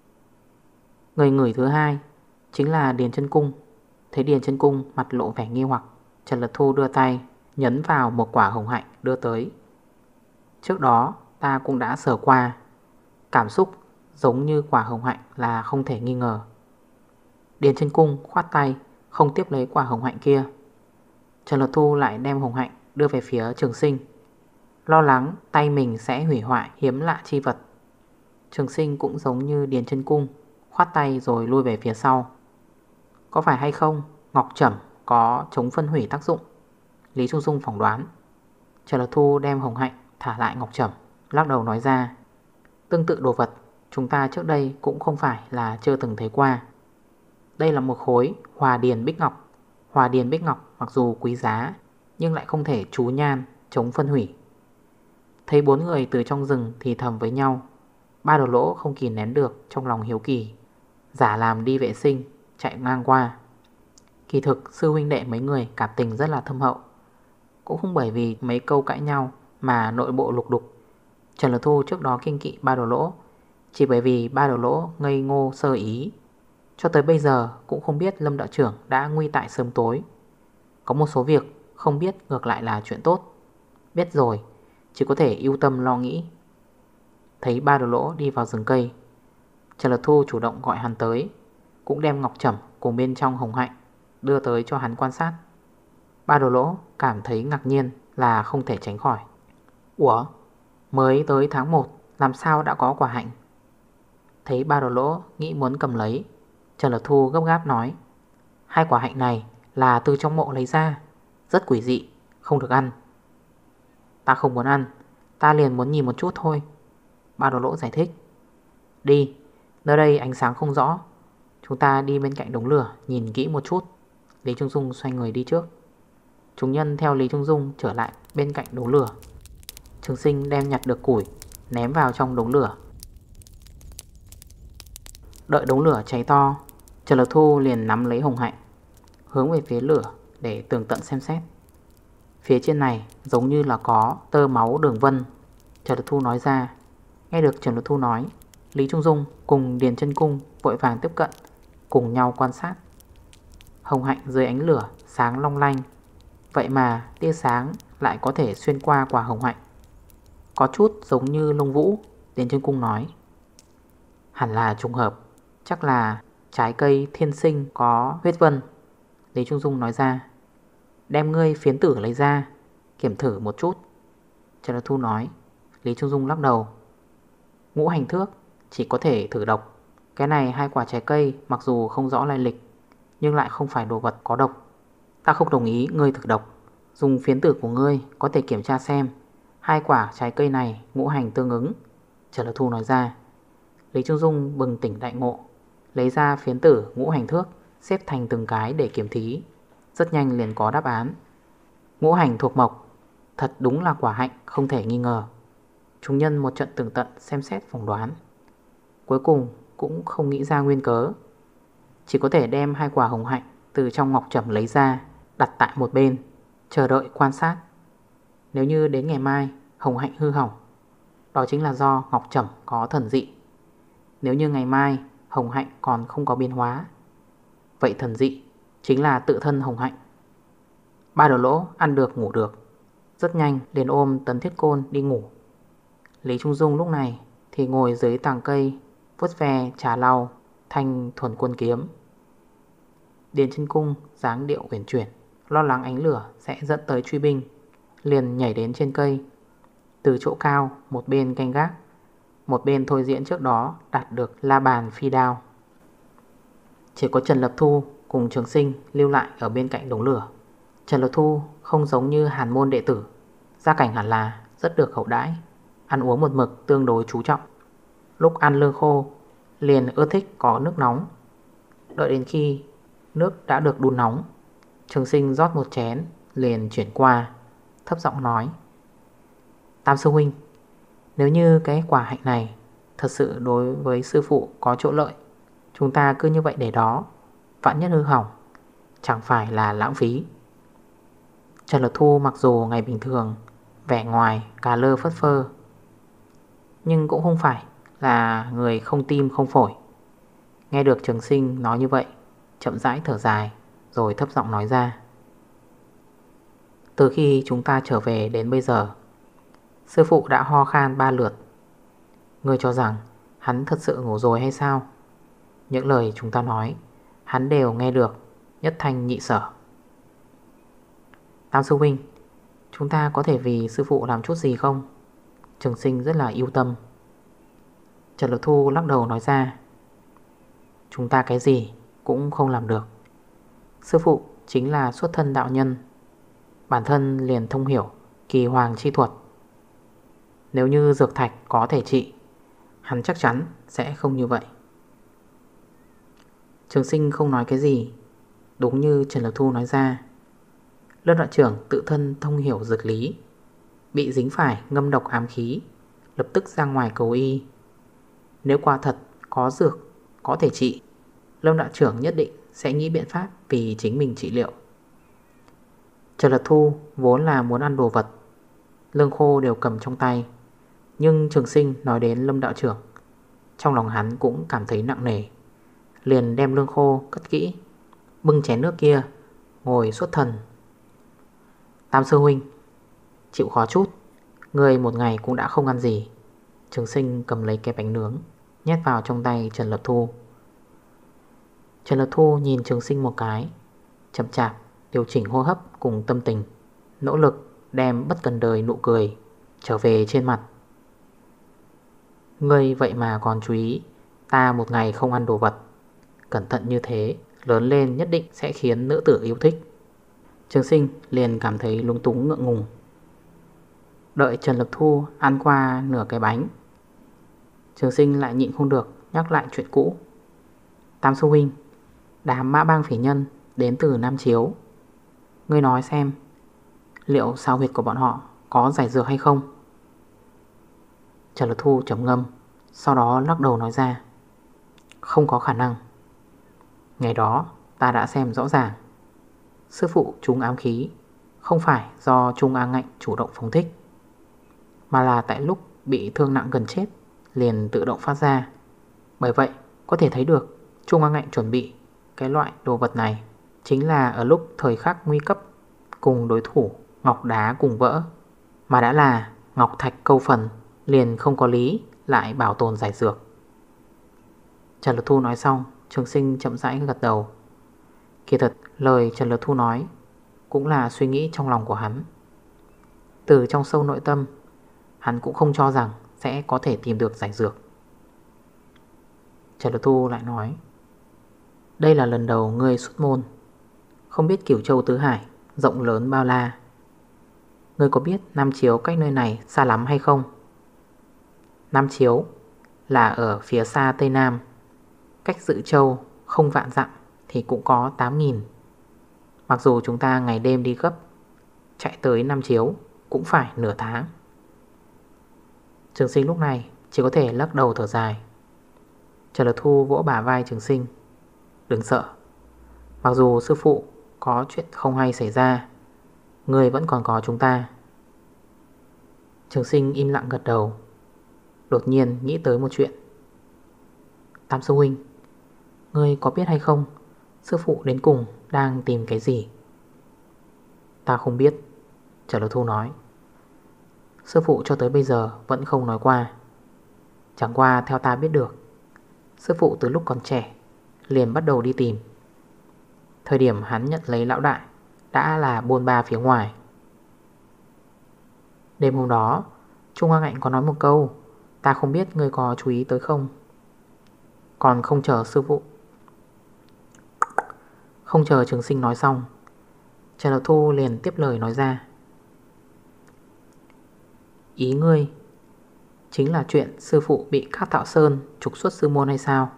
Người ngửi thứ hai chính là Điền Chân Cung. Thấy Điền Chân Cung mặt lộ vẻ nghi hoặc, Trần Lật Thu đưa tay nhấn vào một quả hồng hạnh đưa tới. Trước đó ta cũng đã sờ qua, cảm xúc giống như quả hồng hạnh là không thể nghi ngờ. Điền Chân Cung khoát tay không tiếp lấy quả hồng hạnh kia. Trần Lật Thu lại đem hồng hạnh đưa về phía Trường Sinh, lo lắng tay mình sẽ hủy hoại hiếm lạ chi vật. Trường Sinh cũng giống như Điền Chân Cung, khoát tay rồi lui về phía sau. Có phải hay không ngọc trẩm có chống phân hủy tác dụng? Lý Trung Dung phỏng đoán. Trần Lật Thu đem hồng hạnh thả lại ngọc trẩm, lắc đầu nói ra: tương tự đồ vật chúng ta trước đây cũng không phải là chưa từng thấy qua. Đây là một khối Hòa Điền Bích Ngọc. Hòa Điền Bích Ngọc mặc dù quý giá nhưng lại không thể trú nhan chống phân hủy. Thấy bốn người từ trong rừng thì thầm với nhau, Ba Đầu Lỗ không kìm nén được trong lòng hiếu kỳ, giả làm đi vệ sinh chạy ngang qua. Kỳ thực sư huynh đệ mấy người cảm tình rất là thâm hậu, cũng không bởi vì mấy câu cãi nhau mà nội bộ lục đục. Trần Lật Thu trước đó kinh kỵ Ba Đầu Lỗ chỉ bởi vì Ba Đầu Lỗ ngây ngô sơ ý. Cho tới bây giờ cũng không biết Lâm đạo trưởng đã nguy tại sớm tối. Có một số việc không biết ngược lại là chuyện tốt, biết rồi chỉ có thể ưu tâm lo nghĩ. Thấy Ba Đầu Lỗ đi vào rừng cây, Trần Lật Thu chủ động gọi hắn tới, cũng đem ngọc trẩm cùng bên trong hồng hạnh đưa tới cho hắn quan sát. Ba Đầu Lỗ cảm thấy ngạc nhiên là không thể tránh khỏi. Ủa, mới tới tháng một làm sao đã có quả hạnh? Thấy Ba Đầu Lỗ nghĩ muốn cầm lấy, Trần Lật Thu gấp gáp nói: hai quả hạnh này là từ trong mộ lấy ra, rất quỷ dị, không được ăn. Ta không muốn ăn, ta liền muốn nhìn một chút thôi, Ba Đầu Lỗ giải thích. Đi, nơi đây ánh sáng không rõ, chúng ta đi bên cạnh đống lửa nhìn kỹ một chút. Lý Trung Dung xoay người đi trước. Chúng nhân theo Lý Trung Dung trở lại bên cạnh đống lửa. Trường Sinh đem nhặt được củi ném vào trong đống lửa. Đợi đống lửa cháy to, Trần Lật Thu liền nắm lấy hồng hạnh, hướng về phía lửa để tường tận xem xét. Phía trên này giống như là có tơ máu đường vân, Trần Lật Thu nói ra. Nghe được Trần Lật Thu nói, Lý Trung Dung cùng Điền Chân Cung vội vàng tiếp cận, cùng nhau quan sát. Hồng hạnh dưới ánh lửa sáng long lanh, vậy mà tia sáng lại có thể xuyên qua quả hồng hạnh, có chút giống như lông vũ. Điền Chân Cung nói: hẳn là trùng hợp, chắc là trái cây thiên sinh có huyết vân. Lý Trung Dung nói ra. Đem ngươi phiến tử lấy ra kiểm thử một chút, Trần Lật Thu nói. Lý Trung Dung lắc đầu: ngũ hành thước chỉ có thể thử độc. Cái này hai quả trái cây mặc dù không rõ lai lịch, nhưng lại không phải đồ vật có độc. Ta không đồng ý ngươi thử độc. Dùng phiến tử của ngươi có thể kiểm tra xem hai quả trái cây này ngũ hành tương ứng, Trần Lật Thu nói ra. Lý Trung Dung bừng tỉnh đại ngộ, lấy ra phiến tử ngũ hành thước, xếp thành từng cái để kiểm thí. Rất nhanh liền có đáp án. Ngũ hành thuộc mộc, thật đúng là quả hạnh không thể nghi ngờ. Chúng nhân một trận tường tận xem xét phỏng đoán, cuối cùng cũng không nghĩ ra nguyên cớ, chỉ có thể đem hai quả hồng hạnh từ trong ngọc trẩm lấy ra, đặt tại một bên, chờ đợi quan sát. Nếu như đến ngày mai hồng hạnh hư hỏng, đó chính là do ngọc trẩm có thần dị. Nếu như ngày mai hồng hạnh còn không có biến hóa, Vậy thần dị chính là tự thân hồng hạnh. Ba đầu lỗ ăn được ngủ được, rất nhanh liền ôm Tấn Thiết Côn đi ngủ. Lý Trung Dung lúc này thì ngồi dưới tàng cây, vuốt ve trà lau thanh thuần quân kiếm. Điền Chân Cung dáng điệu uyển chuyển, lo lắng ánh lửa sẽ dẫn tới truy binh, liền nhảy đến trên cây. Từ chỗ cao một bên canh gác, một bên thôi diễn trước đó đạt được la bàn phi đao. Chỉ có Trần Lập Thu cùng Trường Sinh lưu lại ở bên cạnh đống lửa. Trần Lập Thu không giống như hàn môn đệ tử, gia cảnh hẳn là rất được hậu đãi, ăn uống một mực tương đối chú trọng. Lúc ăn lương khô liền ưa thích có nước nóng. Đợi đến khi nước đã được đun nóng, Trường Sinh rót một chén liền chuyển qua, thấp giọng nói: Tam sư huynh, nếu như cái quả hạnh này thật sự đối với sư phụ có chỗ lợi, chúng ta cứ như vậy để đó, vạn nhất hư hỏng, chẳng phải là lãng phí. Trần Lập Thu mặc dù ngày bình thường vẻ ngoài cà lơ phất phơ, nhưng cũng không phải là người không tim không phổi. Nghe được Trường Sinh nói như vậy, chậm rãi thở dài, rồi thấp giọng nói ra: Từ khi chúng ta trở về đến bây giờ, sư phụ đã ho khan ba lượt. Ngươi cho rằng hắn thật sự ngủ rồi hay sao? Những lời chúng ta nói hắn đều nghe được, nhất thanh nhị sở. Tam sư huynh, chúng ta có thể vì sư phụ làm chút gì không? Trường Sinh rất là yêu tâm. Trần Lực Thu lắc đầu nói ra: Chúng ta cái gì cũng không làm được. Sư phụ chính là xuất thân đạo nhân, bản thân liền thông hiểu kỳ hoàng chi thuật. Nếu như dược thạch có thể trị, hắn chắc chắn sẽ không như vậy. Trường Sinh không nói cái gì. Đúng như Trần Lực Thu nói ra, Lâm đạo trưởng tự thân thông hiểu dược lý, bị dính phải ngâm độc ám khí, lập tức ra ngoài cầu y. Nếu quả thật có dược có thể trị, Lâm đạo trưởng nhất định sẽ nghĩ biện pháp vì chính mình trị liệu. Trần Lực Thu vốn là muốn ăn đồ vật, lương khô đều cầm trong tay, nhưng Trường Sinh nói đến Lâm đạo trưởng, trong lòng hắn cũng cảm thấy nặng nề, liền đem lương khô cất kỹ, bưng chén nước kia, ngồi xuất thần. Tam sư huynh, chịu khó chút, người một ngày cũng đã không ăn gì. Trường Sinh cầm lấy cái bánh nướng, nhét vào trong tay Trần Lập Thu. Trần Lập Thu nhìn Trường Sinh một cái, chậm chạp điều chỉnh hô hấp cùng tâm tình, nỗ lực đem bất cần đời nụ cười trở về trên mặt. Ngươi vậy mà còn chú ý ta một ngày không ăn đồ vật. Cẩn thận như thế, lớn lên nhất định sẽ khiến nữ tử yêu thích. Trường Sinh liền cảm thấy lung túng ngượng ngùng. Đợi Trần Lập Thu ăn qua nửa cái bánh, Trường Sinh lại nhịn không được nhắc lại chuyện cũ. Tam sư huynh, đám mã bang phỉ nhân đến từ Nam Chiếu, ngươi nói xem, liệu sao huyệt của bọn họ có giải dược hay không? Trần Lập Thu trầm ngâm, sau đó lắc đầu nói ra: Không có khả năng. Ngày đó ta đã xem rõ ràng, sư phụ trúng ám khí không phải do Trung A Ngạnh chủ động phóng thích, mà là tại lúc bị thương nặng gần chết liền tự động phát ra. Bởi vậy có thể thấy được Trung A Ngạnh chuẩn bị cái loại đồ vật này chính là ở lúc thời khắc nguy cấp, cùng đối thủ ngọc đá cùng vỡ, mà đã là ngọc thạch câu phần, liền không có lý lại bảo tồn giải dược. Trần Lực Thu nói xong, Trường Sinh chậm rãi gật đầu. Kỳ thật lời Trần Lực Thu nói cũng là suy nghĩ trong lòng của hắn. Từ trong sâu nội tâm, hắn cũng không cho rằng sẽ có thể tìm được giải dược. Trần Lực Thu lại nói: Đây là lần đầu ngươi xuất môn, không biết Cửu Châu Tứ Hải rộng lớn bao la. Ngươi có biết Nam Chiếu cách nơi này xa lắm hay không? Nam Chiếu là ở phía xa Tây Nam, cách Dự Châu không vạn dặm thì cũng có tám nghìn. Mặc dù chúng ta ngày đêm đi gấp, chạy tới Nam Chiếu cũng phải nửa tháng. Trường Sinh lúc này chỉ có thể lắc đầu thở dài. Trần Lực Thu vỗ bả vai Trường Sinh: Đừng sợ, mặc dù sư phụ có chuyện không hay xảy ra, người vẫn còn có chúng ta. Trường Sinh im lặng gật đầu, đột nhiên nghĩ tới một chuyện. Tam sư huynh, ngươi có biết hay không, Sư phụ đến cùng đang tìm cái gì? Ta không biết, Trần Lực Thu nói. Sư phụ cho tới bây giờ vẫn không nói qua. Chẳng qua theo ta biết được, sư phụ từ lúc còn trẻ liền bắt đầu đi tìm. Thời điểm hắn nhận lấy lão đại đã là bôn ba phía ngoài. Đêm hôm đó Trung Hoa Ngạnh có nói một câu, ta không biết ngươi có chú ý tới không. Còn không chờ sư phụ Không chờ Trường Sinh nói xong, Trần Lực Thu liền tiếp lời nói ra. Ý ngươi chính là chuyện sư phụ bị Cát Thạo Sơn trục xuất sư môn hay sao?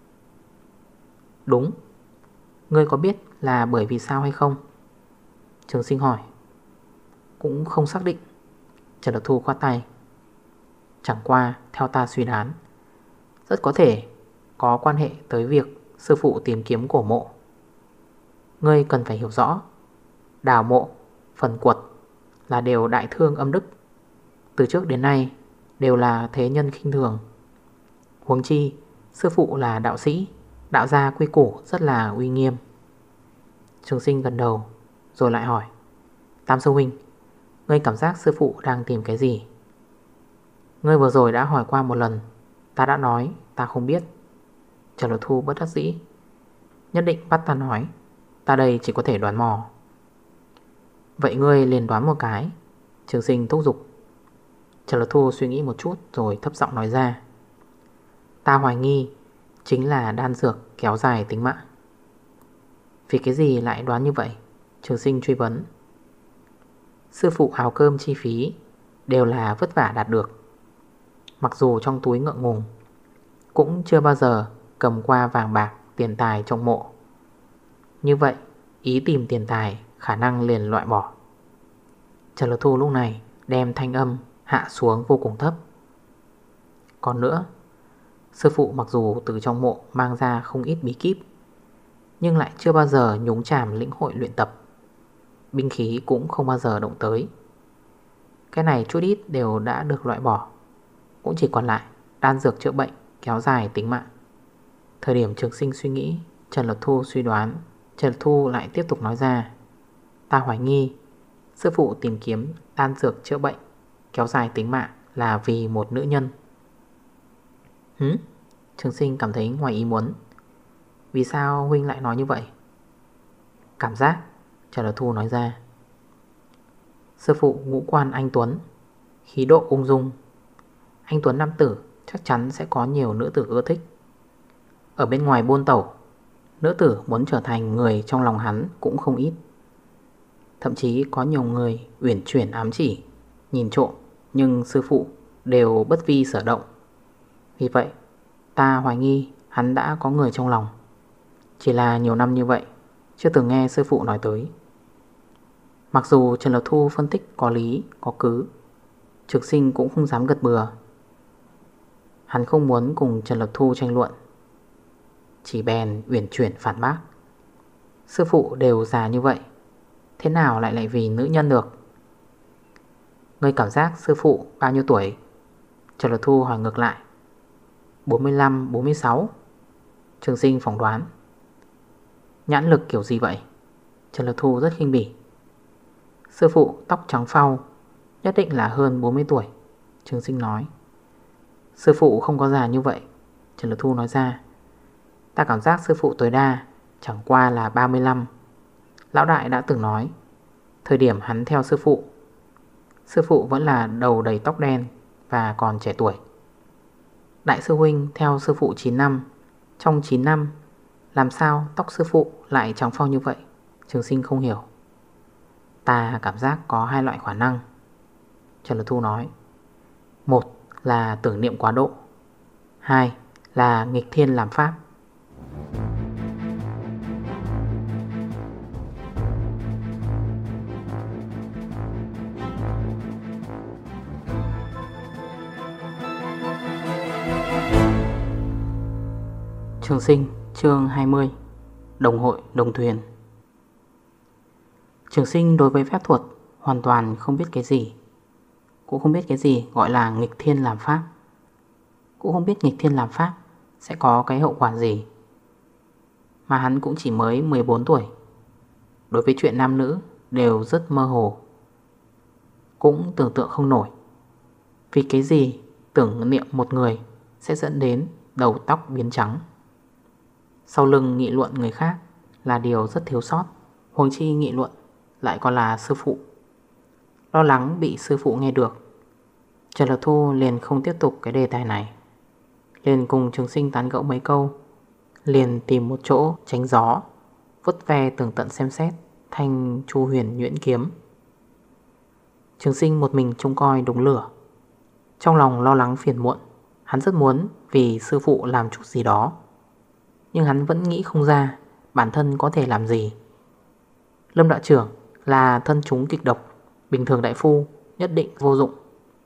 Đúng. Ngươi có biết là bởi vì sao hay không? Trường Sinh hỏi. Cũng không xác định, Trần Lực Thu khoát tay. Chẳng qua theo ta suy đoán, rất có thể có quan hệ tới việc sư phụ tìm kiếm cổ mộ. Ngươi cần phải hiểu rõ, đào mộ, phần quật là đều đại thương âm đức, từ trước đến nay đều là thế nhân khinh thường. Huống chi sư phụ là đạo sĩ, đạo gia quy củ rất là uy nghiêm. Trường Sinh gần đầu rồi lại hỏi. Tam sư huynh, ngươi cảm giác sư phụ đang tìm cái gì? Ngươi vừa rồi đã hỏi qua một lần, ta đã nói ta không biết. Trần Lực Thu bất đắc dĩ, nhất định bắt ta nói. Ta đây chỉ có thể đoán mò. Vậy ngươi liền đoán một cái, Trường Sinh thúc giục. Trần Lực Thu suy nghĩ một chút rồi thấp giọng nói ra. Ta hoài nghi chính là đan dược kéo dài tính mạng. Vì cái gì lại đoán như vậy? Trường Sinh truy vấn. Sư phụ áo cơm chi phí đều là vất vả đạt được. Mặc dù trong túi ngượng ngùng, cũng chưa bao giờ cầm qua vàng bạc tiền tài trong mộ. Như vậy ý tìm tiền tài khả năng liền loại bỏ. Trần Lực Thu lúc này đem thanh âm hạ xuống vô cùng thấp. Còn nữa, sư phụ mặc dù từ trong mộ mang ra không ít bí kíp, nhưng lại chưa bao giờ nhúng chàm lĩnh hội luyện tập. Binh khí cũng không bao giờ động tới. Cái này chút ít đều đã được loại bỏ, cũng chỉ còn lại đan dược chữa bệnh kéo dài tính mạng. Thời điểm Trường Sinh suy nghĩ, Trần Lực Thu suy đoán, Trần Lực Thu lại tiếp tục nói ra. Ta hoài nghi sư phụ tìm kiếm đan dược chữa bệnh kéo dài tính mạng là vì một nữ nhân. Hứ? Trường Sinh cảm thấy ngoài ý muốn. Vì sao huynh lại nói như vậy? Cảm giác, Trần Lực Thu nói ra. Sư phụ ngũ quan anh tuấn, khí độ ung dung. Anh tuấn nam tử chắc chắn sẽ có nhiều nữ tử ưa thích. Ở bên ngoài buôn tẩu, nữ tử muốn trở thành người trong lòng hắn cũng không ít. Thậm chí có nhiều người uyển chuyển ám chỉ, nhìn trộm, nhưng sư phụ đều bất vi sở động. Vì vậy ta hoài nghi hắn đã có người trong lòng. Chỉ là nhiều năm như vậy chưa từng nghe sư phụ nói tới. Mặc dù Trần Lực Thu phân tích có lý có cứ, Trực Sinh cũng không dám gật bừa. Hắn không muốn cùng Trần Lực Thu tranh luận, chỉ bèn uyển chuyển phản bác. Sư phụ đều già như vậy, thế nào lại lại vì nữ nhân được? Ngươi cảm giác sư phụ bao nhiêu tuổi? Trần Lực Thu hỏi ngược lại. Bốn mươi lăm, bốn mươi sáu. Trường Sinh phỏng đoán. Nhãn lực kiểu gì vậy? Trần Lực Thu rất khinh bỉ. Sư phụ tóc trắng phau, nhất định là hơn bốn mươi tuổi, Trường Sinh nói. Sư phụ không có già như vậy, Trần Lực Thu nói ra. Ta cảm giác sư phụ tối đa chẳng qua là ba mươi lăm. Lão đại đã từng nói, thời điểm hắn theo sư phụ, sư phụ vẫn là đầu đầy tóc đen và còn trẻ tuổi. Đại sư huynh theo sư phụ chín năm, trong chín năm làm sao tóc sư phụ lại trắng phau như vậy? Trường Sinh không hiểu. Ta cảm giác có hai loại khả năng, Trần Lực Thu nói. Một là tưởng niệm quá độ, hai là nghịch thiên làm pháp. Trường Sinh chương hai mươi. Đồng hội đồng thuyền. Trường Sinh đối với phép thuật hoàn toàn không biết cái gì, cũng không biết cái gì gọi là nghịch thiên làm pháp, cũng không biết nghịch thiên làm pháp sẽ có cái hậu quả gì. mà hắn cũng chỉ mới mười bốn tuổi. Đối với chuyện nam nữ đều rất mơ hồ, cũng tưởng tượng không nổi. Vì cái gì tưởng niệm một người sẽ dẫn đến đầu tóc biến trắng. Sau lưng nghị luận người khác là điều rất thiếu sót, huống chi nghị luận lại còn là sư phụ. Lo lắng bị sư phụ nghe được, Trần Lập Thu liền không tiếp tục cái đề tài này, liền cùng Trường Sinh tán gẫu mấy câu, liền tìm một chỗ tránh gió, vút ve tường tận xem xét thanh Chu Huyền nhuyễn kiếm. Trường Sinh một mình trông coi đống lửa, trong lòng lo lắng phiền muộn. Hắn rất muốn vì sư phụ làm chút gì đó, nhưng hắn vẫn nghĩ không ra bản thân có thể làm gì. Lâm đạo trưởng là thân chúng kịch độc, bình thường đại phu nhất định vô dụng.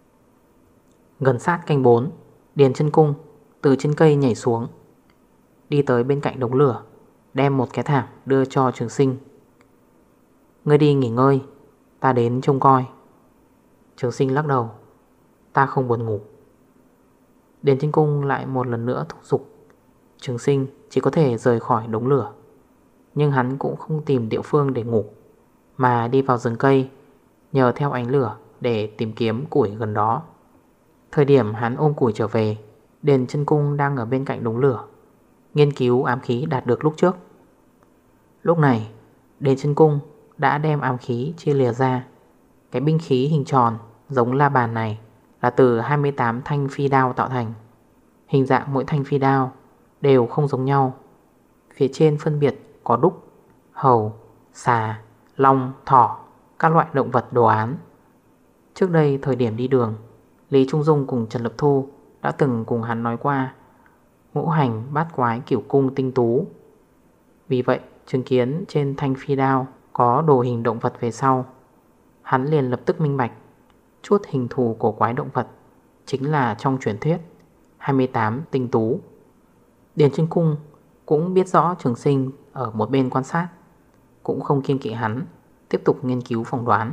Gần sát canh bốn, Điền Chân Cung từ trên cây nhảy xuống, đi tới bên cạnh đống lửa, đem một cái thảm đưa cho Trường Sinh. Ngươi đi nghỉ ngơi, ta đến trông coi. Trường Sinh lắc đầu, ta không buồn ngủ. Điền Chân Cung lại một lần nữa thúc giục. Trường Sinh chỉ có thể rời khỏi đống lửa, nhưng hắn cũng không tìm địa phương để ngủ, mà đi vào rừng cây, nhờ theo ánh lửa để tìm kiếm củi gần đó. Thời điểm hắn ôm củi trở về, Điền Chân Cung đang ở bên cạnh đống lửa, nghiên cứu ám khí đạt được lúc trước. Lúc này Điền Chân Cung đã đem ám khí chia lìa ra. Cái binh khí hình tròn giống la bàn này là từ hai mươi tám thanh phi đao tạo thành. Hình dạng mỗi thanh phi đao đều không giống nhau. Phía trên phân biệt có đúc, hầu, xà, long, thỏ, các loại động vật đồ án. Trước đây thời điểm đi đường, Lý Trung Dung cùng Trần Lập Thu đã từng cùng hắn nói qua ngũ hành bát quái kiểu cung tinh tú. Vì vậy chứng kiến trên thanh phi đao có đồ hình động vật về sau, hắn liền lập tức minh bạch chút hình thù của quái động vật chính là trong truyền thuyết hai mươi tám tinh tú. Điền Chân Cung cũng biết rõ Trường Sinh ở một bên quan sát, cũng không kiêng kỵ hắn, tiếp tục nghiên cứu phỏng đoán.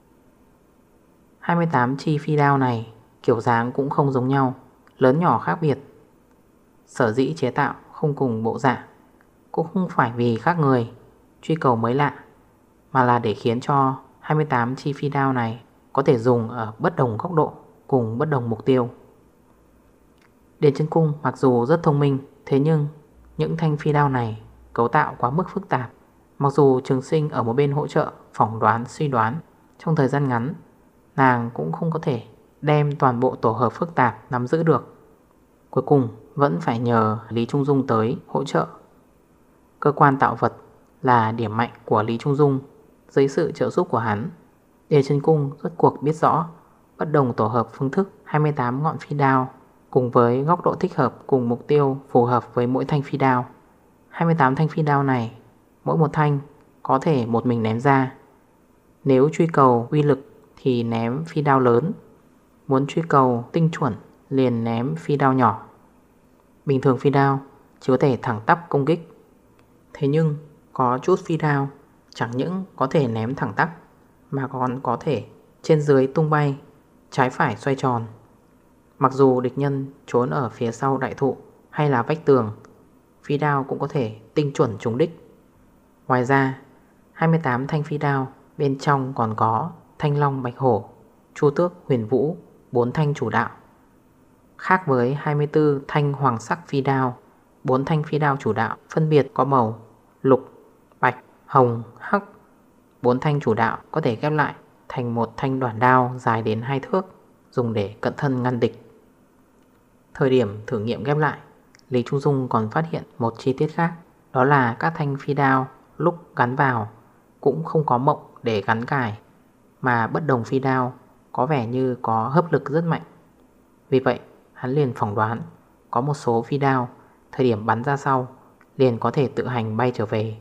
Hai mươi tám chi phi đao này kiểu dáng cũng không giống nhau, lớn nhỏ khác biệt. Sở dĩ chế tạo không cùng bộ dạng cũng không phải vì khác người truy cầu mới lạ, mà là để khiến cho hai mươi tám chi phi đao này có thể dùng ở bất đồng góc độ cùng bất đồng mục tiêu. Điền Chân Cung mặc dù rất thông minh, thế nhưng những thanh phi đao này cấu tạo quá mức phức tạp. Mặc dù Trường Sinh ở một bên hỗ trợ phỏng đoán suy đoán, trong thời gian ngắn nàng cũng không có thể đem toàn bộ tổ hợp phức tạp nắm giữ được. Cuối cùng vẫn phải nhờ Lý Trung Dung tới hỗ trợ. Cơ quan tạo vật là điểm mạnh của Lý Trung Dung. Dưới sự trợ giúp của hắn, Điền Chân Cung rốt cuộc biết rõ bất đồng tổ hợp phương thức hai mươi tám ngọn phi đao cùng với góc độ thích hợp cùng mục tiêu phù hợp với mỗi thanh phi đao. Hai mươi tám thanh phi đao này, mỗi một thanh có thể một mình ném ra. Nếu truy cầu uy lực thì ném phi đao lớn, muốn truy cầu tinh chuẩn liền ném phi đao nhỏ. Bình thường phi đao chỉ có thể thẳng tắp công kích, thế nhưng có chút phi đao chẳng những có thể ném thẳng tắp mà còn có thể trên dưới tung bay, trái phải xoay tròn. Mặc dù địch nhân trốn ở phía sau đại thụ hay là vách tường, phi đao cũng có thể tinh chuẩn trúng đích. Ngoài ra, hai mươi tám thanh phi đao bên trong còn có thanh long bạch hổ, chu tước huyền vũ, bốn thanh chủ đạo. Khác với hai mươi tư thanh hoàng sắc phi đao, bốn thanh phi đao chủ đạo phân biệt có màu lục, bạch, hồng, hắc. Bốn thanh chủ đạo có thể ghép lại thành một thanh đoản đao dài đến hai thước, dùng để cận thân ngăn địch. Thời điểm thử nghiệm ghép lại, Lý Trung Dung còn phát hiện một chi tiết khác. Đó là các thanh phi đao lúc gắn vào cũng không có mộng để gắn cài, mà bất đồng phi đao có vẻ như có hấp lực rất mạnh. Vì vậy hắn liền phỏng đoán có một số phi đao thời điểm bắn ra sau liền có thể tự hành bay trở về.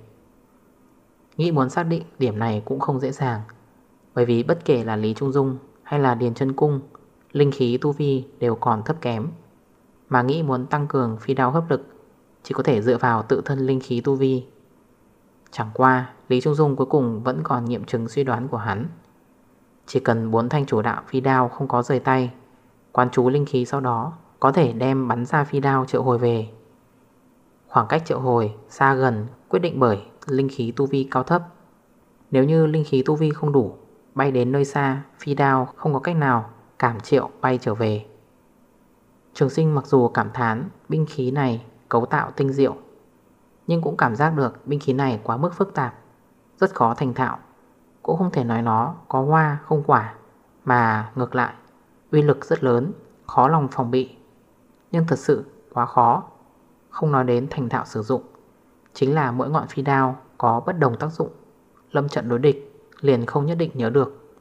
Nghĩ muốn xác định điểm này cũng không dễ dàng, bởi vì bất kể là Lý Trung Dung hay là Điền Chân Cung, linh khí tu vi đều còn thấp kém. Mà nghĩ muốn tăng cường phi đao hấp lực chỉ có thể dựa vào tự thân linh khí tu vi. Chẳng qua Lý Trung Dung cuối cùng vẫn còn nghiệm chứng suy đoán của hắn. Chỉ cần bốn thanh chủ đạo phi đao không có rời tay, quán chú linh khí sau đó có thể đem bắn ra phi đao triệu hồi về. Khoảng cách triệu hồi xa gần quyết định bởi linh khí tu vi cao thấp. Nếu như linh khí tu vi không đủ, bay đến nơi xa, phi đao không có cách nào cảm triệu bay trở về. Trường Sinh mặc dù cảm thán binh khí này cấu tạo tinh diệu, nhưng cũng cảm giác được binh khí này quá mức phức tạp, rất khó thành thạo. Cũng không thể nói nó có hoa không quả, mà ngược lại uy lực rất lớn, khó lòng phòng bị. Nhưng thật sự quá khó. Không nói đến thành thạo sử dụng, chính là mỗi ngọn phi đao có bất đồng tác dụng, lâm trận đối địch liền không nhất định nhớ được.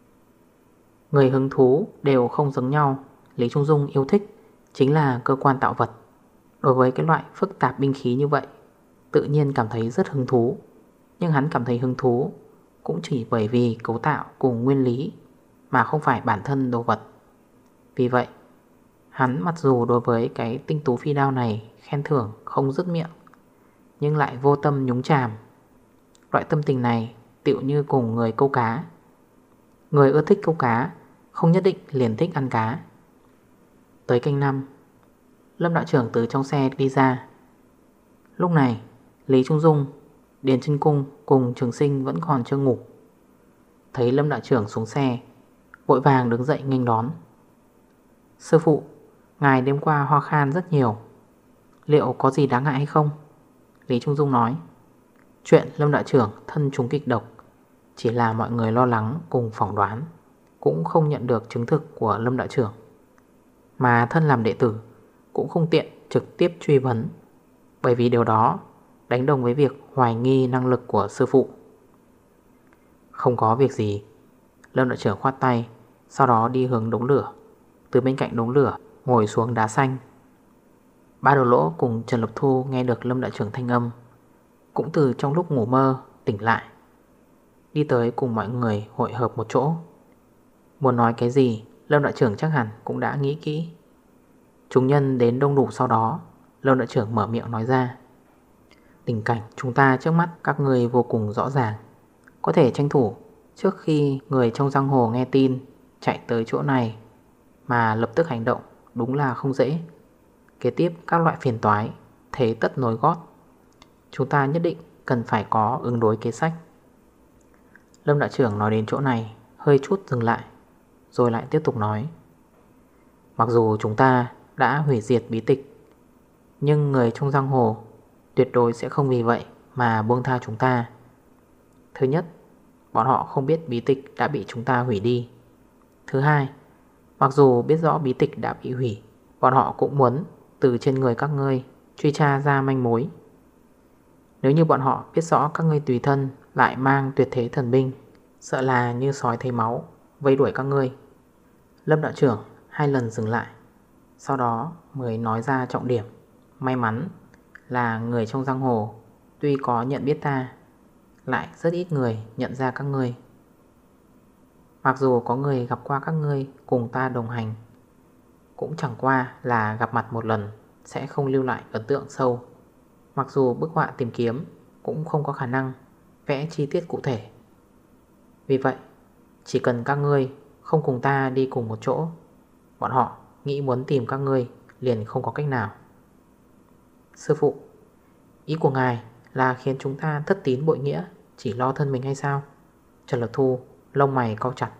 Người hứng thú đều không giống nhau. Lý Trung Dung yêu thích chính là cơ quan tạo vật. Đối với cái loại phức tạp binh khí như vậy, tự nhiên cảm thấy rất hứng thú. Nhưng hắn cảm thấy hứng thú cũng chỉ bởi vì cấu tạo cùng nguyên lý, mà không phải bản thân đồ vật. Vì vậy, hắn mặc dù đối với cái tinh tú phi đao này khen thưởng không dứt miệng, nhưng lại vô tâm nhúng chàm. Loại tâm tình này tựu như cùng người câu cá. Người ưa thích câu cá không nhất định liền thích ăn cá. Tới canh năm, Lâm đạo trưởng từ trong xe đi ra. Lúc này Lý Trung Dung, Điền Chân Cung cùng Trường Sinh vẫn còn chưa ngủ. Thấy Lâm đạo trưởng xuống xe, vội vàng đứng dậy nghênh đón. Sư phụ, ngài đêm qua ho khan rất nhiều, liệu có gì đáng ngại hay không? Lý Trung Dung nói. Chuyện Lâm đạo trưởng thân trúng kịch độc chỉ là mọi người lo lắng cùng phỏng đoán, cũng không nhận được chứng thực của Lâm đạo trưởng. Mà thân làm đệ tử cũng không tiện trực tiếp truy vấn, bởi vì điều đó đánh đồng với việc hoài nghi năng lực của sư phụ. Không có việc gì. Lâm đạo trưởng khoát tay, sau đó đi hướng đống lửa. Từ bên cạnh đống lửa ngồi xuống đá xanh. Ba Đầu Lỗ cùng Trần Lập Thu nghe được Lâm đạo trưởng thanh âm, cũng từ trong lúc ngủ mơ tỉnh lại, đi tới cùng mọi người hội hợp một chỗ. Muốn nói cái gì, Lâm đạo trưởng chắc hẳn cũng đã nghĩ kỹ. Chúng nhân đến đông đủ sau đó, Lâm đạo trưởng mở miệng nói ra. Tình cảnh chúng ta trước mắt các người vô cùng rõ ràng. Có thể tranh thủ trước khi người trong giang hồ nghe tin chạy tới chỗ này mà lập tức hành động đúng là không dễ. Kế tiếp các loại phiền toái thế tất nối gót. Chúng ta nhất định cần phải có ứng đối kế sách. Lâm đạo trưởng nói đến chỗ này hơi chút dừng lại, rồi lại tiếp tục nói. Mặc dù chúng ta đã hủy diệt bí tịch, nhưng người trong giang hồ tuyệt đối sẽ không vì vậy mà buông tha chúng ta. Thứ nhất, bọn họ không biết bí tịch đã bị chúng ta hủy đi. Thứ hai, mặc dù biết rõ bí tịch đã bị hủy, bọn họ cũng muốn từ trên người các ngươi truy tra ra manh mối. Nếu như bọn họ biết rõ các ngươi tùy thân lại mang tuyệt thế thần binh, sợ là như sói thấy máu vây đuổi các ngươi. Lâm đạo trưởng hai lần dừng lại, sau đó mới nói ra trọng điểm. May mắn là người trong giang hồ tuy có nhận biết ta, lại rất ít người nhận ra các ngươi. Mặc dù có người gặp qua các ngươi cùng ta đồng hành, cũng chẳng qua là gặp mặt một lần, sẽ không lưu lại ấn tượng sâu. Mặc dù bức họa tìm kiếm cũng không có khả năng vẽ chi tiết cụ thể. Vì vậy, chỉ cần các ngươi không cùng ta đi cùng một chỗ, bọn họ nghĩ muốn tìm các ngươi liền không có cách nào. Sư phụ, ý của ngài là khiến chúng ta thất tín bội nghĩa, chỉ lo thân mình hay sao? Trần Lập Thu lông mày cau chặt.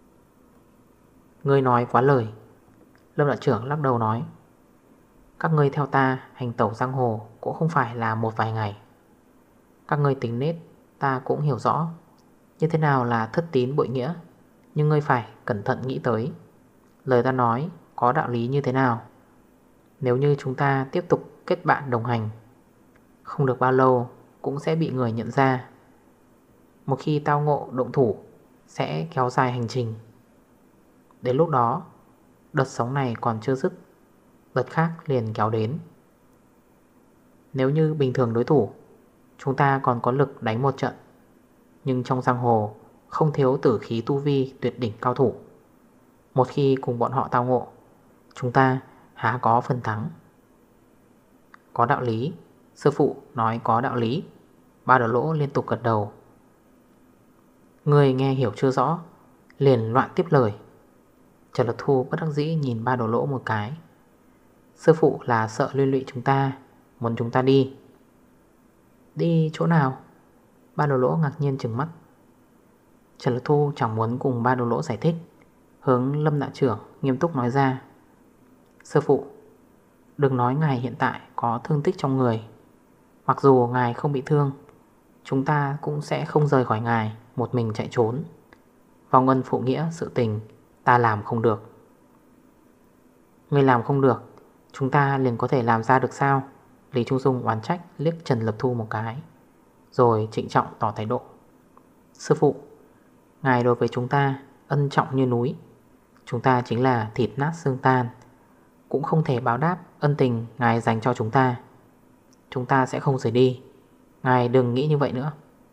Ngươi nói quá lời. Lâm đạo trưởng lắc đầu nói. Các ngươi theo ta hành tẩu giang hồ cũng không phải là một vài ngày. Các ngươi tính nết ta cũng hiểu rõ. Như thế nào là thất tín bội nghĩa, nhưng ngươi phải cẩn thận nghĩ tới lời ta nói có đạo lý như thế nào. Nếu như chúng ta tiếp tục kết bạn đồng hành, không được bao lâu cũng sẽ bị người nhận ra. Một khi tao ngộ động thủ sẽ kéo dài hành trình. Đến lúc đó, đợt sóng này còn chưa dứt, đợt khác liền kéo đến. Nếu như bình thường đối thủ, chúng ta còn có lực đánh một trận, nhưng trong giang hồ không thiếu tử khí tu vi tuyệt đỉnh cao thủ. Một khi cùng bọn họ tao ngộ, chúng ta há có phần thắng. Có đạo lý. Sư phụ nói có đạo lý. Ba Đầu Lỗ liên tục gật đầu. Người nghe hiểu chưa rõ, liền loạn tiếp lời. Trần Lập Thu bất đắc dĩ nhìn Ba Đầu Lỗ một cái. Sư phụ là sợ liên lụy chúng ta, muốn chúng ta đi. Đi chỗ nào? Ba Đồ Lỗ ngạc nhiên trừng mắt. Trần Lực Thu chẳng muốn cùng Ba Đồ Lỗ giải thích, hướng Lâm đạo trưởng nghiêm túc nói ra. Sư phụ, đừng nói ngài hiện tại có thương tích trong người. Mặc dù ngài không bị thương, chúng ta cũng sẽ không rời khỏi ngài một mình chạy trốn. Vong ân phụ nghĩa sự tình ta làm không được. Ngươi làm không được, chúng ta liền có thể làm ra được sao? Lý Trung Dung oán trách liếc Trần Lập Thu một cái, rồi trịnh trọng tỏ thái độ. Sư phụ, ngài đối với chúng ta ân trọng như núi. Chúng ta chính là thịt nát xương tan, cũng không thể báo đáp ân tình ngài dành cho chúng ta. Chúng ta sẽ không rời đi, ngài đừng nghĩ như vậy nữa.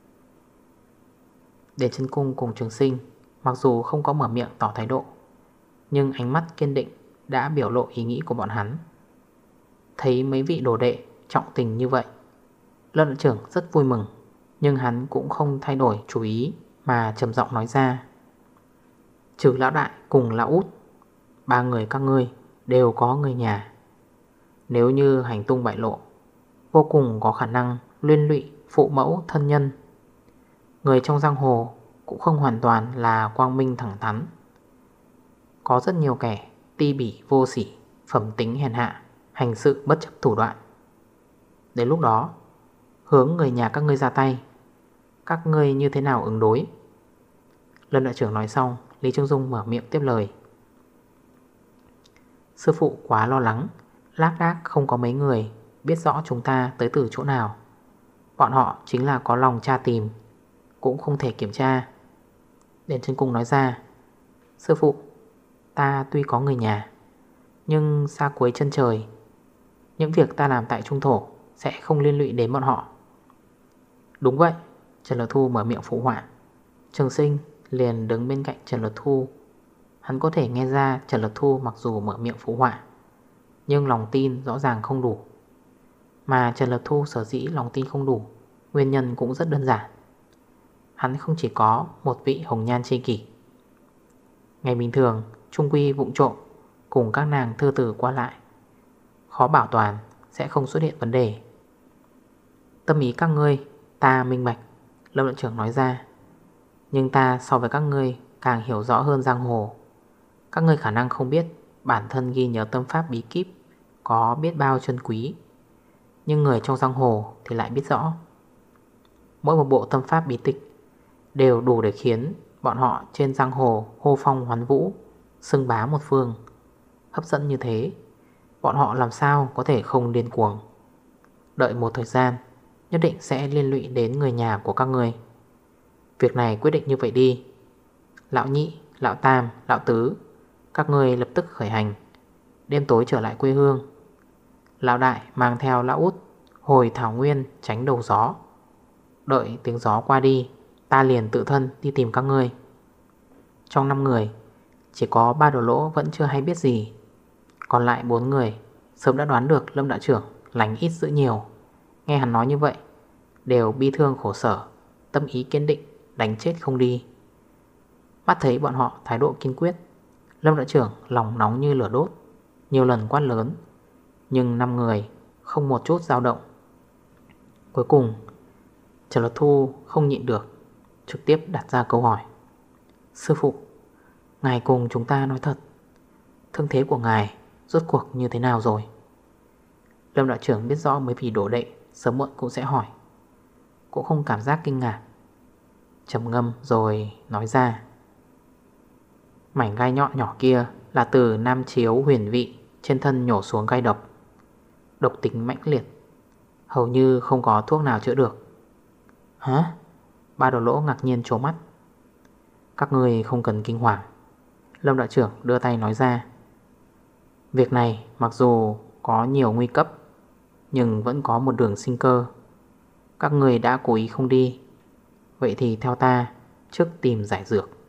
Đền Chân Cung cùng Trường Sinh mặc dù không có mở miệng tỏ thái độ, nhưng ánh mắt kiên định đã biểu lộ ý nghĩ của bọn hắn. Thấy mấy vị đồ đệ trọng tình như vậy, Lâm đạo trưởng rất vui mừng, nhưng hắn cũng không thay đổi chủ ý mà trầm giọng nói ra. Trừ lão đại cùng lão út, ba người các ngươi đều có người nhà. Nếu như hành tung bại lộ, vô cùng có khả năng liên lụy phụ mẫu thân nhân. Người trong giang hồ cũng không hoàn toàn là quang minh thẳng thắn. Có rất nhiều kẻ ti bỉ vô sỉ, phẩm tính hèn hạ, hành sự bất chấp thủ đoạn. Đến lúc đó, hướng người nhà các ngươi ra tay, các ngươi như thế nào ứng đối? Lâm đại trưởng nói xong, Lý Trung Dung mở miệng tiếp lời. Sư phụ quá lo lắng, lác đác không có mấy người biết rõ chúng ta tới từ chỗ nào. Bọn họ chính là có lòng tra tìm, cũng không thể kiểm tra. Đền Chân Cung nói ra. Sư phụ, ta tuy có người nhà, nhưng xa cuối chân trời, những việc ta làm tại Trung Thổ sẽ không liên lụy đến bọn họ. Đúng vậy, Trần Lực Thu mở miệng phụ họa. Trường Sinh liền đứng bên cạnh Trần Lực Thu. Hắn có thể nghe ra Trần Lực Thu mặc dù mở miệng phụ họa, nhưng lòng tin rõ ràng không đủ. Mà Trần Lực Thu sở dĩ lòng tin không đủ, nguyên nhân cũng rất đơn giản. Hắn không chỉ có một vị hồng nhan tri kỷ. Ngày bình thường trung quy vụng trộm cùng các nàng thư tử qua lại, khó bảo toàn sẽ không xuất hiện vấn đề. Tâm ý các ngươi ta minh bạch, Lâm đội trưởng nói ra. Nhưng ta so với các ngươi càng hiểu rõ hơn giang hồ. Các ngươi khả năng không biết bản thân ghi nhớ tâm pháp bí kíp có biết bao chân quý, nhưng người trong giang hồ thì lại biết rõ. Mỗi một bộ tâm pháp bí tịch đều đủ để khiến bọn họ trên giang hồ hô phong hoán vũ, xưng bá một phương. Hấp dẫn như thế, bọn họ làm sao có thể không điên cuồng. Đợi một thời gian, nhất định sẽ liên lụy đến người nhà của các người. Việc này quyết định như vậy đi. Lão nhị, lão tam, lão tứ, các người lập tức khởi hành, đêm tối trở lại quê hương. Lão đại mang theo lão út hồi thảo nguyên tránh đầu gió. Đợi tiếng gió qua đi, ta liền tự thân đi tìm các ngươi. Trong năm người, chỉ có ba Đồ Lỗ vẫn chưa hay biết gì. Còn lại bốn người sớm đã đoán được Lâm đạo trưởng lành ít giữ nhiều. Nghe hắn nói như vậy, đều bi thương khổ sở, tâm ý kiên định, đánh chết không đi. Mắt thấy bọn họ thái độ kiên quyết, Lâm đạo trưởng lòng nóng như lửa đốt, nhiều lần quát lớn, nhưng năm người không một chút dao động. Cuối cùng Trần Lực Thu không nhịn được, trực tiếp đặt ra câu hỏi. Sư phụ, ngài cùng chúng ta nói thật, thương thế của ngài rốt cuộc như thế nào rồi? Lâm đạo trưởng biết rõ mấy vị đổ đệ sớm muộn cũng sẽ hỏi, cũng không cảm giác kinh ngạc, trầm ngâm rồi nói ra. Mảnh gai nhọn nhỏ kia là từ Nam Chiếu huyền vị trên thân nhổ xuống gai độc. Độc tính mãnh liệt, hầu như không có thuốc nào chữa được. Hả? Ba Đồ Lỗ ngạc nhiên trố mắt. Các người không cần kinh hoàng, Lâm đạo trưởng đưa tay nói ra. Việc này mặc dù có nhiều nguy cấp, nhưng vẫn có một đường sinh cơ. Các người đã cố ý không đi, vậy thì theo ta trước tìm giải dược.